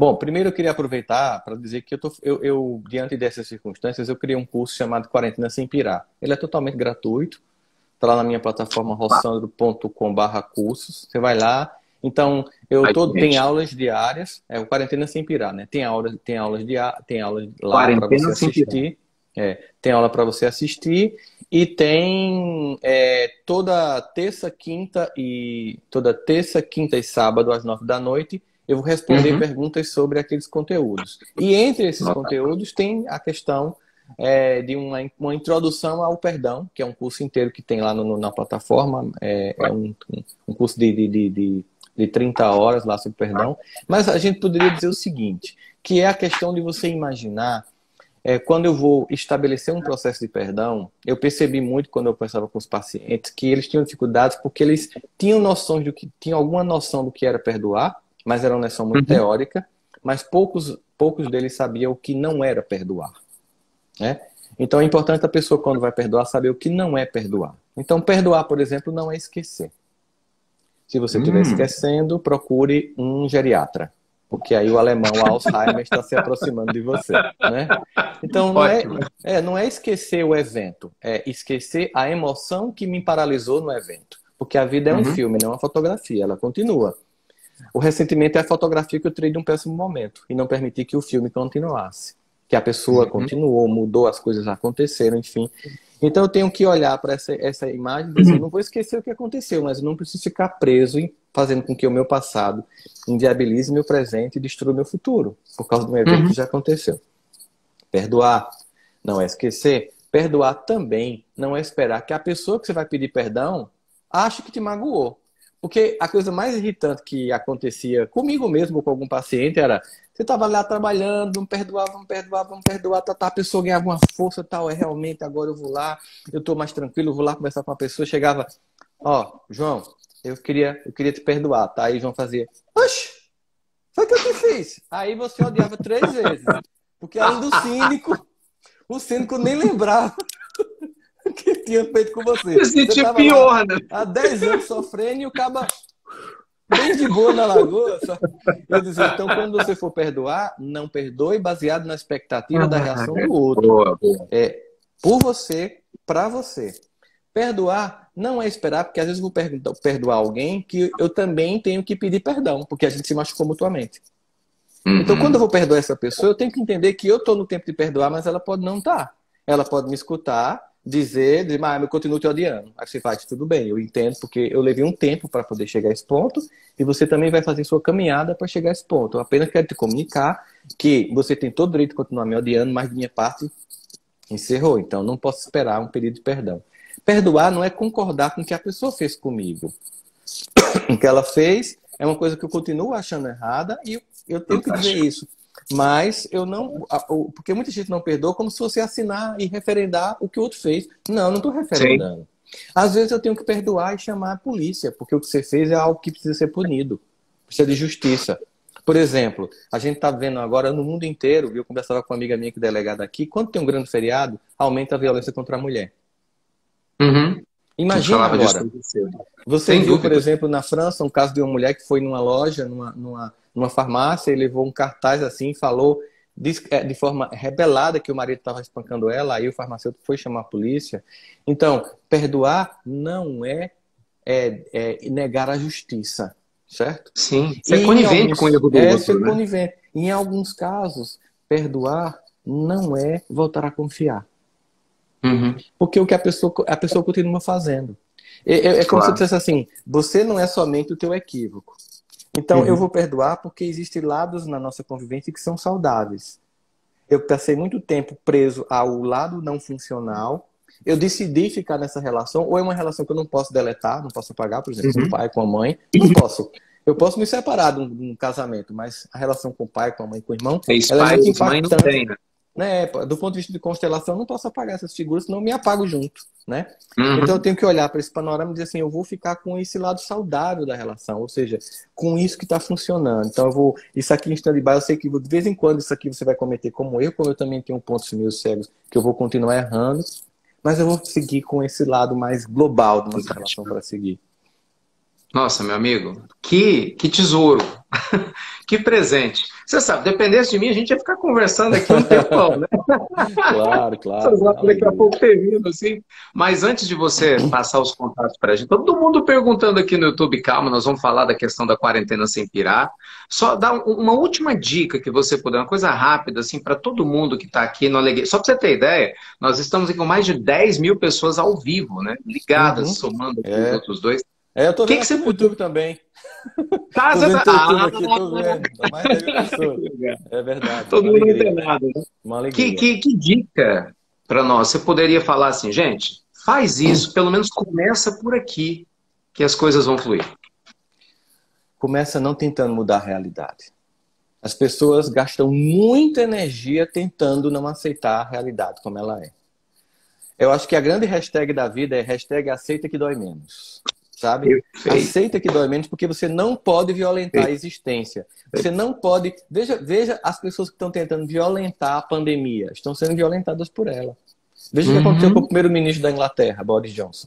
Bom, primeiro eu queria aproveitar para dizer que eu, tô, eu, eu, diante dessas circunstâncias, eu criei um curso chamado Quarentena Sem Pirar. Ele é totalmente gratuito, está lá na minha plataforma rossandro ponto com barra cursos. Você vai lá. Então, eu Ai, todo, gente. tem aulas diárias, é o Quarentena Sem Pirar, né? Tem aulas, tem aulas, de, tem aulas lá para Quarentena você Sem Pirar. assistir. É, tem aula para você assistir e tem é, toda terça, quinta e toda terça, quinta e sábado às nove da noite eu vou responder Uhum. perguntas sobre aqueles conteúdos. E entre esses Nossa. conteúdos tem a questão é, de uma, uma introdução ao perdão, que é um curso inteiro que tem lá no, na plataforma, é, é um, um curso de, de, de, de, de trinta horas lá sobre perdão. Mas a gente poderia dizer o seguinte, que é a questão de você imaginar. É, quando eu vou estabelecer um processo de perdão, eu percebi muito quando eu conversava com os pacientes que eles tinham dificuldades porque eles tinham noção do que tinham alguma noção do que era perdoar, mas era uma noção muito Uhum. teórica, mas poucos poucos deles sabiam o que não era perdoar, né? Então é importante a pessoa quando vai perdoar saber o que não é perdoar. Então perdoar, por exemplo, não é esquecer. Se você estiver Hum. esquecendo, procure um geriatra. Porque aí o alemão, o Alzheimer, está se aproximando de você, né? Então, não é, é, não é esquecer o evento, é esquecer a emoção que me paralisou no evento. Porque a vida é um Uhum. filme, não uma fotografia, ela continua. O ressentimento é a fotografia que eu tirei de um péssimo momento e não permiti que o filme continuasse. Que a pessoa Uhum. continuou, mudou, as coisas aconteceram, enfim. Então eu tenho que olhar para essa, essa imagem e dizer assim, não vou esquecer o que aconteceu, mas eu não preciso ficar preso em fazendo com que o meu passado inviabilize meu presente e destrua meu futuro, por causa de um evento Uhum. que já aconteceu. Perdoar não é esquecer. Perdoar também não é esperar que a pessoa que você vai pedir perdão ache que te magoou. Porque a coisa mais irritante que acontecia comigo mesmo ou com algum paciente era você estava lá trabalhando, vamos perdoar, vamos perdoar, vamos perdoar, tá, tá, a pessoa ganhava uma força, tal, é realmente, agora eu vou lá, eu estou mais tranquilo, eu vou lá conversar com a pessoa, chegava, ó, João, eu queria, eu queria te perdoar, tá? Aí João fazia, oxe, foi o que eu te fiz. Aí você odiava três vezes. Porque além do cínico, o cínico nem lembrava o que tinha feito com você. Eu senti Você tava pior, lá né? há dez anos sofrendo e o caba bem de boa na lagoa. Só... Eu dizia, então quando você for perdoar, não perdoe baseado na expectativa da reação do outro. Boa, boa. É por você, pra você. Perdoar não é esperar, porque às vezes eu vou perguntar, perdoar alguém que eu também tenho que pedir perdão, porque a gente se machucou mutuamente. Uhum. Então, quando eu vou perdoar essa pessoa, eu tenho que entender que eu estou no tempo de perdoar, mas ela pode não estar. Ela pode me escutar, dizer, dizer, mas eu continuo te odiando. Aí você faz, tudo bem, eu entendo, porque eu levei um tempo para poder chegar a esse ponto, e você também vai fazer sua caminhada para chegar a esse ponto. Eu apenas quero te comunicar que você tem todo o direito de continuar me odiando, mas de minha parte encerrou. Então, não posso esperar um pedido de perdão. Perdoar não é concordar com o que a pessoa fez comigo. O que ela fez é uma coisa que eu continuo achando errada e eu, eu tenho que dizer isso. Mas eu não... Porque muita gente não perdoa como se fosse assinar e referendar o que o outro fez. Não, eu não estou referendando. Sim. Às vezes eu tenho que perdoar e chamar a polícia, porque o que você fez é algo que precisa ser punido. Precisa de justiça. Por exemplo, a gente está vendo agora no mundo inteiro, eu conversava com uma amiga minha que é delegada aqui, quando tem um grande feriado, aumenta a violência contra a mulher. Uhum. Imagina agora. Você Sem viu, dúvida. por exemplo, na França, um caso de uma mulher que foi numa loja, numa, numa, numa farmácia, e levou um cartaz assim e falou de, de forma rebelada que o marido estava espancando ela, aí o farmacêutico foi chamar a polícia. Então, perdoar não é, é, é negar a justiça, certo? Sim, ser conivente alguns, com o erro do é outro, ser né? conivente. Em alguns casos, perdoar não é voltar a confiar. Uhum. Porque o que a pessoa, a pessoa continua fazendo. É, é, é como claro. Se eu dissesse assim, você não é somente o teu equívoco. Então, uhum. eu vou perdoar porque existem lados na nossa convivência que são saudáveis. Eu passei muito tempo preso ao lado não funcional. Eu decidi ficar nessa relação, ou é uma relação que eu não posso deletar, não posso apagar, por exemplo, uhum. com o pai, com a mãe. Não posso. Eu posso me separar de um, de um casamento, mas a relação com o pai, com a mãe, com o irmão, ela é muito impactante. Não tem, né? Né? Do ponto de vista de constelação, eu não posso apagar essas figuras, senão eu me apago junto, né? Uhum. Então eu tenho que olhar para esse panorama e dizer assim, eu vou ficar com esse lado saudável da relação, ou seja, com isso que está funcionando. Então eu vou, isso aqui em stand-by, eu sei que de vez em quando isso aqui você vai cometer como eu, como eu também tenho pontos meus cegos, que eu vou continuar errando, mas eu vou seguir com esse lado mais global da nossa relação para seguir. Nossa, meu amigo, que, que tesouro, Que presente. Você sabe, dependesse de mim, a gente ia ficar conversando aqui um tempão, né? Claro, claro. Daqui a pouco termino, assim. Mas antes de você passar os contatos para a gente, todo mundo perguntando aqui no YouTube, calma, nós vamos falar da questão da quarentena sem pirar. Só dar uma última dica que você puder, uma coisa rápida, assim, para todo mundo que está aqui no Alegria. Só para você ter ideia, nós estamos aqui com mais de dez mil pessoas ao vivo, né? Ligadas, Uhum. somando aqui É. os outros dois. É, eu tô vendo que, que aqui você no YouTube também. Tá, Tô você vendo tá... YouTube Ah, aqui, tô vendo. Tá mais de mil pessoas. É verdade. todo Uma mundo alegria. antenado, né? Uma Que, alegria. que, que dica para nós? Você poderia falar assim, gente, faz isso, pelo menos começa por aqui, que as coisas vão fluir. Começa não tentando mudar a realidade. As pessoas gastam muita energia tentando não aceitar a realidade como ela é. Eu acho que a grande hashtag da vida é hashtag aceita que dói menos. Sabe? Perfeito. Aceita que dói menos, porque você não pode violentar a existência. Você não pode... Veja, veja as pessoas que estão tentando violentar a pandemia. Estão sendo violentadas por ela. Veja o Uhum. que aconteceu com o primeiro-ministro da Inglaterra, Boris Johnson.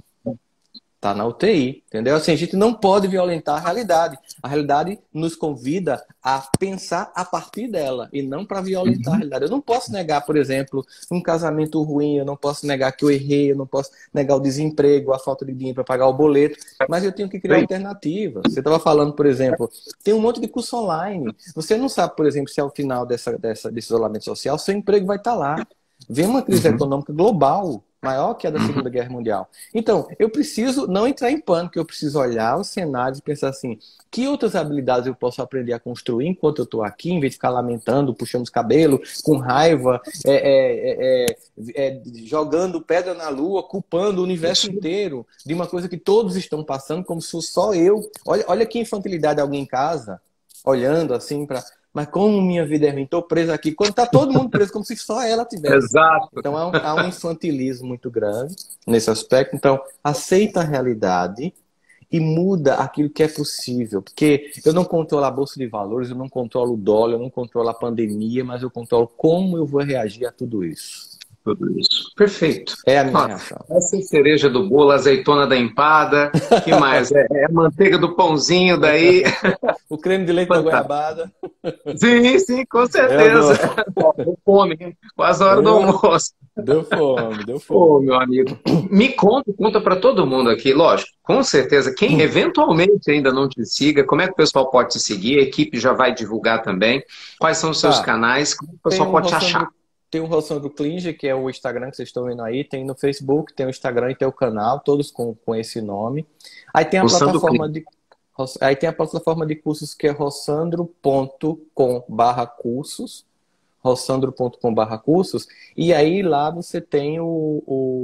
Tá na U T I, entendeu? Assim, a gente não pode violentar a realidade. A realidade nos convida a pensar a partir dela e não para violentar a realidade. Eu não posso negar, por exemplo, um casamento ruim, eu não posso negar que eu errei, eu não posso negar o desemprego, a falta de dinheiro para pagar o boleto, mas eu tenho que criar alternativas. Você estava falando, por exemplo, tem um monte de curso online. Você não sabe, por exemplo, se ao final dessa, dessa, desse isolamento social, seu emprego vai estar lá. Vem uma crise Uhum. econômica global, maior que a da Segunda Guerra Mundial. Então, eu preciso não entrar em pânico, eu preciso olhar os cenários e pensar assim, que outras habilidades eu posso aprender a construir enquanto eu estou aqui, em vez de ficar lamentando, puxando os cabelos, com raiva, é, é, é, é, jogando pedra na lua, culpando o universo inteiro de uma coisa que todos estão passando, como se fosse só eu. Olha, olha que infantilidade alguém em casa, olhando assim para... Mas como minha vida é ruim, estou presa aqui. Quando está todo mundo preso, como se só ela tivesse. Exato. Então há um, há um infantilismo muito grande nesse aspecto. Então, aceita a realidade e muda aquilo que é possível. Porque eu não controlo a bolsa de valores, eu não controlo o dólar, eu não controlo a pandemia, mas eu controlo como eu vou reagir a tudo isso. Tudo isso. Perfeito. É a minha Ó, reação. essa é a cereja do bolo, a azeitona da empada. Que mais? É, é a manteiga do pãozinho daí. O creme de leite da goiabada. Sim, sim, com certeza. Deu fome, hein? Quase a hora do almoço. Deu fome, deu Ô, fome. meu amigo, me conta, conta para todo mundo aqui, lógico, com certeza, quem eventualmente ainda não te siga, como é que o pessoal pode te seguir? A equipe já vai divulgar também. Quais são os seus Tá. canais? Como o pessoal Tem um pode te Rossandro- achar? Tem o Rossandro Klinger, que é o Instagram que vocês estão vendo aí. Tem no Facebook, tem o Instagram e tem o canal, todos com, com esse nome. Aí tem a Rossandro plataforma de Ross- aí tem a plataforma de cursos que é rossandro ponto com barra cursos. rossandro ponto com barra cursos. E aí lá você tem o,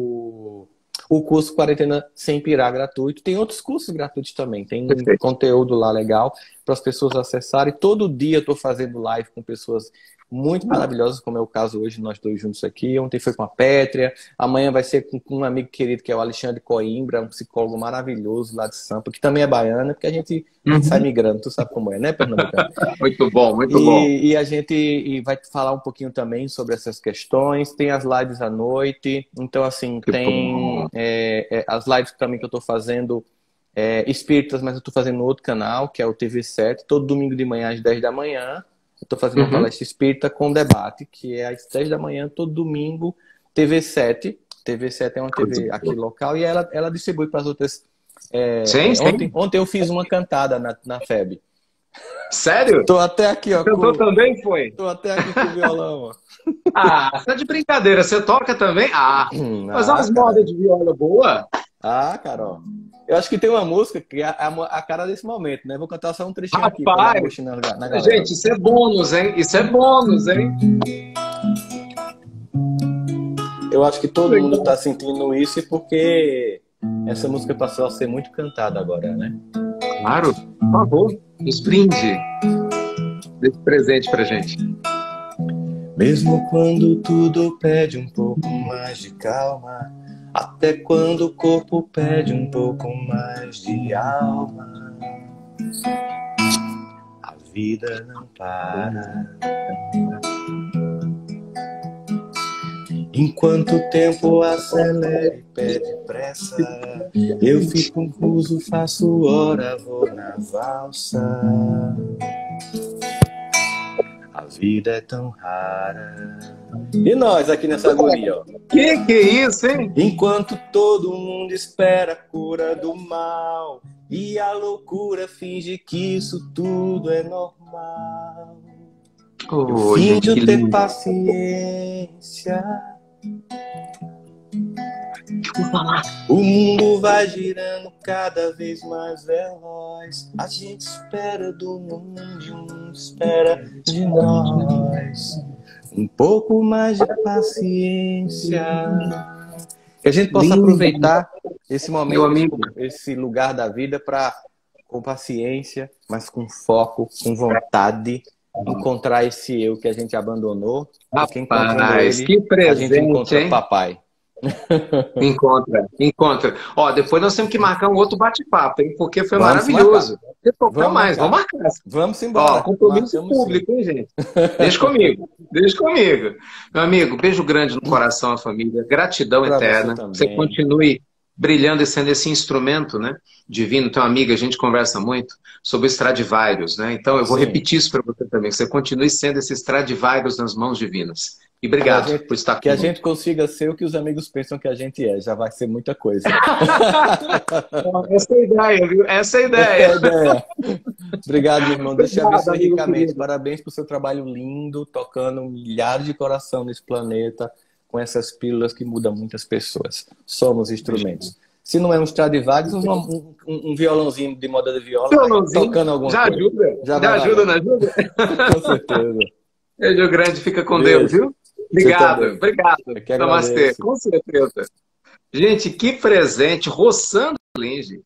o, o curso Quarentena Sem Pirar gratuito. Tem outros cursos gratuitos também. Tem Perfeito. conteúdo lá legal para as pessoas acessarem. Todo dia eu estou fazendo live com pessoas muito maravilhosas, como é o caso hoje, nós dois juntos aqui. Ontem foi com a Pétria, amanhã vai ser com, com um amigo querido que é o Alexandre Coimbra, um psicólogo maravilhoso lá de Sampa, que também é baiano, porque a gente, a gente Uhum. sai migrando, tu sabe como é, né, Pernambucano? Muito bom, muito E, bom. e a gente e vai falar um pouquinho também sobre essas questões. Tem as lives à noite. Então, assim, Que tem bom. é, é, as lives também que eu estou fazendo é, espíritas, mas eu estou fazendo no outro canal, que é o T V sete, todo domingo de manhã às dez da manhã. Eu estou fazendo Uhum. uma palestra espírita com debate, que é às dez da manhã, todo domingo, T V sete. T V sete é uma T V Coisa aqui local e ela, ela distribui para as outras. é, Sim, é, sim. ontem, ontem eu fiz uma cantada na, na F E B. Sério? Tô até aqui, ó. Cantou Com, também, foi? tô até aqui com o violão, ó. Ah, você tá de brincadeira. Você toca também? Ah, Hum, mas ah, umas cara. modas de viola boa. Ah, Carol. Eu acho que tem uma música que é a, a cara desse momento, né? Vou cantar só um trechinho aqui pra dar Rapaz, um gostinho na, na galera. gente, isso é bônus, hein? Isso é bônus, hein? Eu acho que todo mundo tá sentindo isso porque essa música passou a ser muito cantada agora, né? Claro, por favor, nos brinde. Dê esse presente pra gente. Mesmo quando tudo pede um pouco mais de calma, até quando o corpo pede um pouco mais de alma, a vida não para. Enquanto o tempo acelera e pede pressa, eu fico confuso, faço hora, vou na valsa. A vida é tão rara. E nós aqui nessa agonia, ó. Que que é isso, hein? Enquanto todo mundo espera a cura do mal e a loucura finge que isso tudo é normal. Oh, Finge gente, que ter lindo. paciência. O mundo vai girando cada vez mais veloz. A gente espera do mundo, o mundo espera de nós. Um pouco mais de paciência. Que a gente possa Lindo. aproveitar esse momento, Meu amigo. esse lugar da vida para, com paciência, mas com foco, com vontade, encontrar esse eu que a gente abandonou. Porque encontrando Rapaz, ele, que a gente presente, encontra hein? papai. Encontra, encontra. Ó, depois nós temos que marcar um outro bate-papo, hein? Porque foi Vamos maravilhoso. Você tocar Vamos mais, marcar. vamos marcar. Vamos embora. Ó, compromisso Marcamos público, hein, gente? Deixa comigo, deixa comigo. Meu amigo, beijo grande no coração, a família. Gratidão Pra você eterna. também. Você continue brilhando e sendo esse instrumento, né? Divino. Tem uma amiga, a gente conversa muito sobre o Stradivarius, né? Então eu vou Sim. repetir isso para você também. Que você continue sendo esse Stradivarius nas mãos divinas. E obrigado Que a gente- por estar Que a comigo. gente consiga ser o que os amigos pensam que a gente é. Já vai ser muita coisa. Essa é a ideia, viu? Essa é a Essa é a ideia. ideia. Obrigado, meu irmão. Deus te Obrigado, abençoe amigo ricamente. querido. Parabéns pelo seu trabalho lindo, tocando milhares de coração nesse planeta, com essas pílulas que mudam muitas pessoas. Somos instrumentos. Se não é um Stradivarius, um, um, um violãozinho de moda de viola, Violãozinho, tocando alguma já coisa. ajuda? Já Já, vai ajuda, valer. não ajuda? Com certeza. Beijo grande, fica com Beijo. Deus, viu? Você Obrigado, também. obrigado. Eu que Namastê, agradeço. com certeza. Gente, que presente, roçando Linge.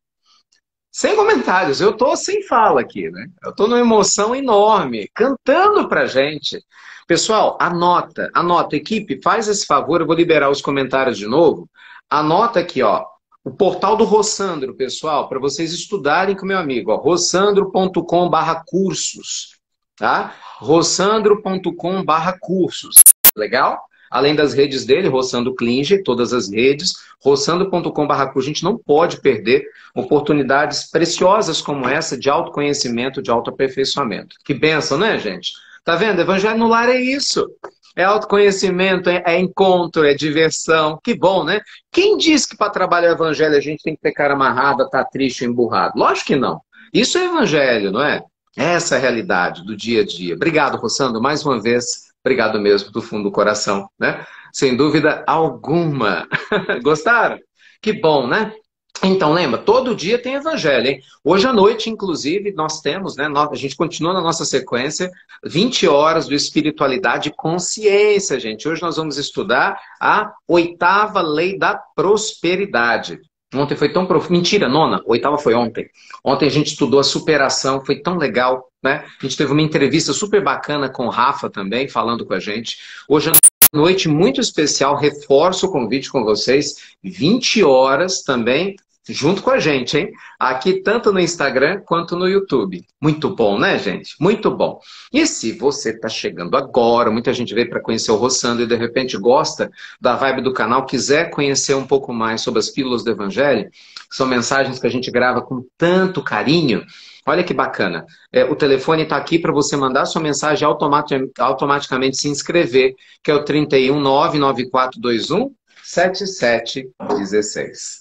Sem comentários, eu tô sem fala aqui, né? Eu tô numa emoção enorme, cantando pra gente. Pessoal, anota, anota, equipe, faz esse favor, eu vou liberar os comentários de novo. Anota aqui, ó, o portal do Rossandro, pessoal, para vocês estudarem com meu amigo, ó, rossandro ponto com barra cursos, tá? rossandro ponto com barra cursos. Legal? Além das redes dele, Rossandro Klinger, todas as redes, rossandro ponto com barra cursos. A gente não pode perder oportunidades preciosas como essa de autoconhecimento, de autoaperfeiçoamento. Que bênção, né, gente? Tá vendo? Evangelho no lar é isso. É autoconhecimento, é, é encontro, é diversão. Que bom, né? Quem diz que para trabalhar o evangelho a gente tem que ter cara amarrada, tá triste, emburrado? Lógico que não. Isso é evangelho, não é? Essa é a realidade do dia a dia. Obrigado, Rossandro, mais uma vez. Obrigado mesmo, do fundo do coração, né? Sem dúvida alguma. Gostaram? Que bom, né? Então, lembra, todo dia tem evangelho, hein? Hoje à noite, inclusive, nós temos, né? A gente continua na nossa sequência, vinte horas do Espiritualidade e Consciência, gente. Hoje nós vamos estudar a oitava lei da prosperidade. Ontem foi tão profundo. Mentira, nona. Oitava foi ontem. Ontem a gente estudou a superação, foi tão legal, né? A gente teve uma entrevista super bacana com o Rafa também, falando com a gente. Hoje à noite, muito especial, reforço o convite com vocês. vinte horas também, junto com a gente, hein? Aqui, tanto no Instagram quanto no YouTube. Muito bom, né, gente? Muito bom. E se você está chegando agora, muita gente veio para conhecer o Rossandro e de repente gosta da vibe do canal, quiser conhecer um pouco mais sobre as pílulas do Evangelho, são mensagens que a gente grava com tanto carinho. Olha que bacana. É, o telefone está aqui para você mandar sua mensagem e automati- automaticamente se inscrever, que é o trinta e um, nove nove quatro dois um, sete sete um seis.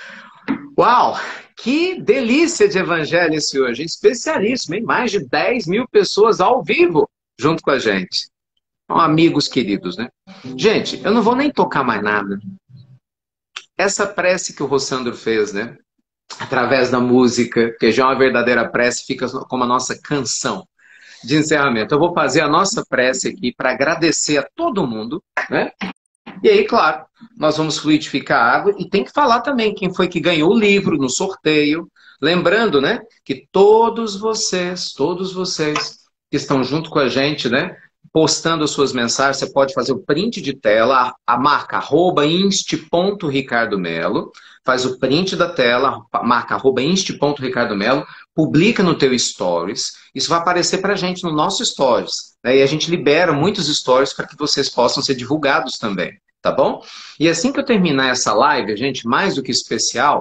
Uau! Que delícia de evangelho esse hoje, especialíssimo, hein? Mais de dez mil pessoas ao vivo junto com a gente. São amigos queridos, né? Gente, eu não vou nem tocar mais nada. Essa prece que o Rossandro fez, né? Através da música, que já é uma verdadeira prece, fica como a nossa canção de encerramento. Eu vou fazer a nossa prece aqui para agradecer a todo mundo, né? E aí, claro, nós vamos fluidificar a água e tem que falar também quem foi que ganhou o livro no sorteio. Lembrando, né, que todos vocês, todos vocês que estão junto com a gente, né, postando as suas mensagens, você pode fazer o print de tela, a marca arroba inst.ricardomelo, faz o print da tela, marca arroba inst.ricardomelo, publica no teu stories, isso vai aparecer pra gente no nosso stories, né? E a gente libera muitos stories para que vocês possam ser divulgados também, tá bom? E assim que eu terminar essa live, gente, mais do que especial,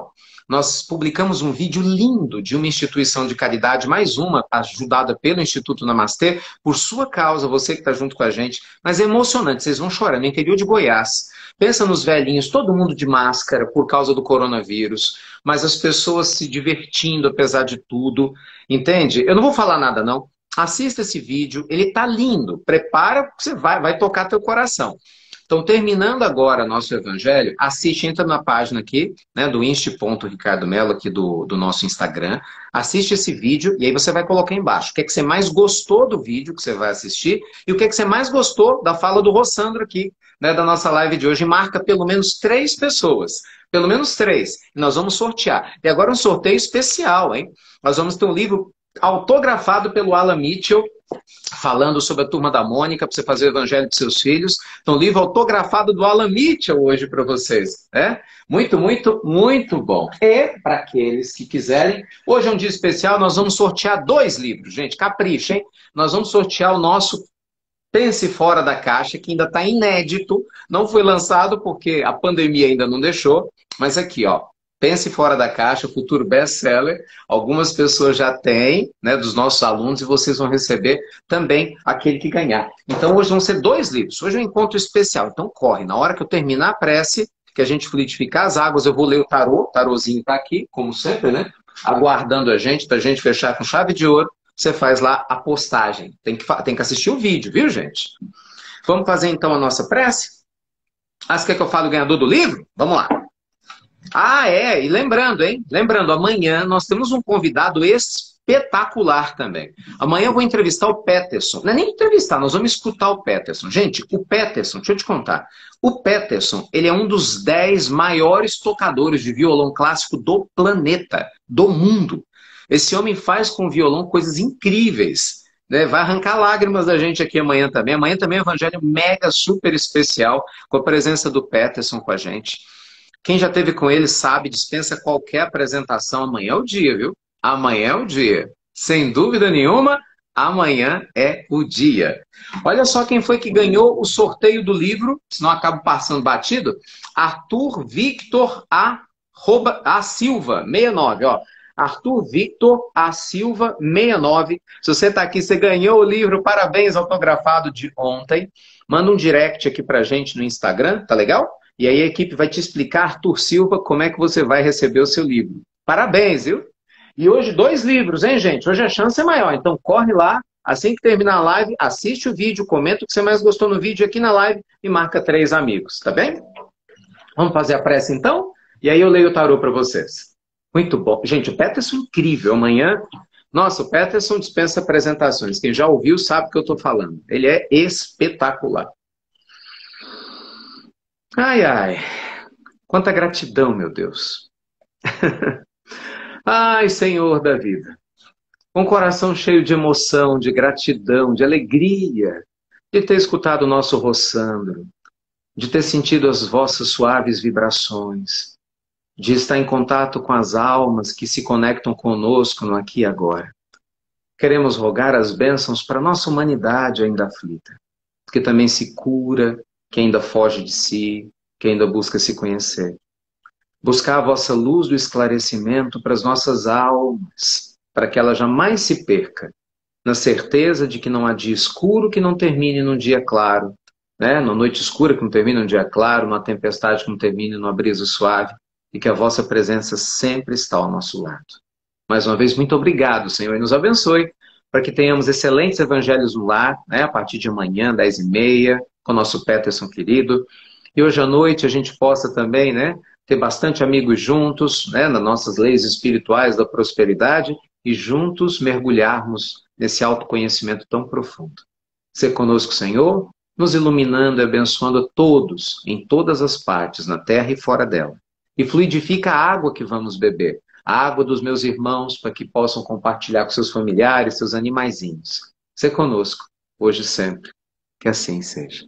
nós publicamos um vídeo lindo de uma instituição de caridade, mais uma, ajudada pelo Instituto Namastê, por sua causa, você que está junto com a gente. Mas é emocionante, vocês vão chorar, no interior de Goiás. Pensa nos velhinhos, todo mundo de máscara por causa do coronavírus, mas as pessoas se divertindo apesar de tudo, entende? Eu não vou falar nada não, assista esse vídeo, ele tá lindo, prepara porque você vai, vai tocar teu coração. Então, terminando agora nosso evangelho, assiste, entra na página aqui, né, do insti ponto ricardo melo, aqui do, do nosso Instagram, assiste esse vídeo e aí você vai colocar embaixo o que é que você mais gostou do vídeo que você vai assistir e o que é que você mais gostou da fala do Rossandro aqui, né, da nossa live de hoje. Marca pelo menos três pessoas, pelo menos três, e nós vamos sortear. E agora um sorteio especial, hein? Nós vamos ter um livro autografado pelo Alan Mitchell, falando sobre a Turma da Mônica, para você fazer o evangelho de seus filhos. Então, livro autografado do Alan Mitchell hoje para vocês. É? Muito, muito, muito bom. E, para aqueles que quiserem, hoje é um dia especial, nós vamos sortear dois livros. Gente, capricha, hein? Nós vamos sortear o nosso Pense Fora da Caixa, que ainda está inédito, não foi lançado porque a pandemia ainda não deixou, mas aqui, ó. Pense Fora da Caixa, futuro best-seller. Algumas pessoas já têm, né, dos nossos alunos, e vocês vão receber também aquele que ganhar. Então, hoje vão ser dois livros. Hoje é um encontro especial. Então, corre. Na hora que eu terminar a prece, que a gente fluidificar as águas, eu vou ler o tarô. O tarôzinho está aqui, como sempre, né? Aguardando a gente, para a gente fechar com chave de ouro. Você faz lá a postagem. Tem que, tem que assistir o vídeo, viu, gente? Vamos fazer, então, a nossa prece? Ah, você quer que eu fale o ganhador do livro? Vamos lá. Ah, é, e lembrando, hein? Lembrando, amanhã nós temos um convidado espetacular também. Amanhã eu vou entrevistar o Peterson. Não é nem entrevistar, nós vamos escutar o Peterson. Gente, o Peterson, deixa eu te contar. O Peterson, ele é um dos dez maiores tocadores de violão clássico do planeta, do mundo. Esse homem faz com o violão coisas incríveis. Né? Vai arrancar lágrimas da gente aqui amanhã também. Amanhã também é um evangelho mega, super especial, com a presença do Peterson com a gente. Quem já teve com ele sabe, dispensa qualquer apresentação. Amanhã é o dia, viu? Amanhã é o dia. Sem dúvida nenhuma, amanhã é o dia. Olha só quem foi que ganhou o sorteio do livro, senão acabo passando batido. Arthur Victor A. A. Silva, sessenta e nove, ó. Arthur Victor A. Silva, sessenta e nove. Se você está aqui, você ganhou o livro. Parabéns, autografado de ontem. Manda um direct aqui pra gente no Instagram, tá legal? E aí a equipe vai te explicar, Arthur Silva, como é que você vai receber o seu livro. Parabéns, viu? E hoje dois livros, hein, gente? Hoje a chance é maior. Então corre lá, assim que terminar a live, assiste o vídeo, comenta o que você mais gostou no vídeo aqui na live e marca três amigos, tá bem? Vamos fazer a prece então? E aí eu leio o tarô para vocês. Muito bom. Gente, o Peterson é incrível. Amanhã, nossa, o Peterson dispensa apresentações. Quem já ouviu sabe o que eu estou falando. Ele é espetacular. Ai, ai, quanta gratidão, meu Deus. Ai, Senhor da vida, com o coração cheio de emoção, de gratidão, de alegria, de ter escutado o nosso Rossandro, de ter sentido as vossas suaves vibrações, de estar em contato com as almas que se conectam conosco no aqui e agora. Queremos rogar as bênçãos para a nossa humanidade ainda aflita, que também se cura, que ainda foge de si, que ainda busca se conhecer. Buscar a vossa luz do esclarecimento para as nossas almas, para que ela jamais se perca, na certeza de que não há dia escuro que não termine num dia claro, né? Numa noite escura que não termine num dia claro, numa tempestade que não termine numa brisa suave, e que a vossa presença sempre está ao nosso lado. Mais uma vez, muito obrigado, Senhor, e nos abençoe, para que tenhamos excelentes evangelhos no lar, né? A partir de amanhã, dez e meia, com o nosso Peterson querido. E hoje à noite a gente possa também, né, ter bastante amigos juntos, né, nas nossas leis espirituais da prosperidade e juntos mergulharmos nesse autoconhecimento tão profundo. Ser conosco, Senhor, nos iluminando e abençoando a todos, em todas as partes, na terra e fora dela. E fluidifica a água que vamos beber, a água dos meus irmãos, para que possam compartilhar com seus familiares, seus animaizinhos. Ser conosco, hoje e sempre. Que assim seja.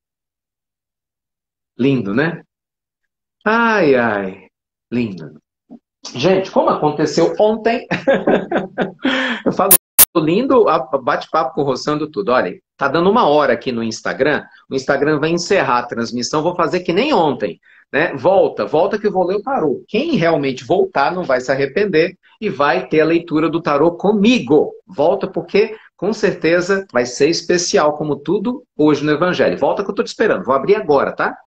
Lindo, né? Ai, ai, lindo. Gente, como aconteceu ontem, eu falo lindo a- a bate-papo com o Rossandro, tudo. Olha, tá dando uma hora aqui no Instagram. O Instagram vai encerrar a transmissão. Vou fazer que nem ontem, né? Volta, volta que eu vou ler o tarô. Quem realmente voltar não vai se arrepender e vai ter a leitura do tarô comigo. Volta porque, com certeza, vai ser especial, como tudo hoje no Evangelho. Volta que eu tô te esperando. Vou abrir agora, tá?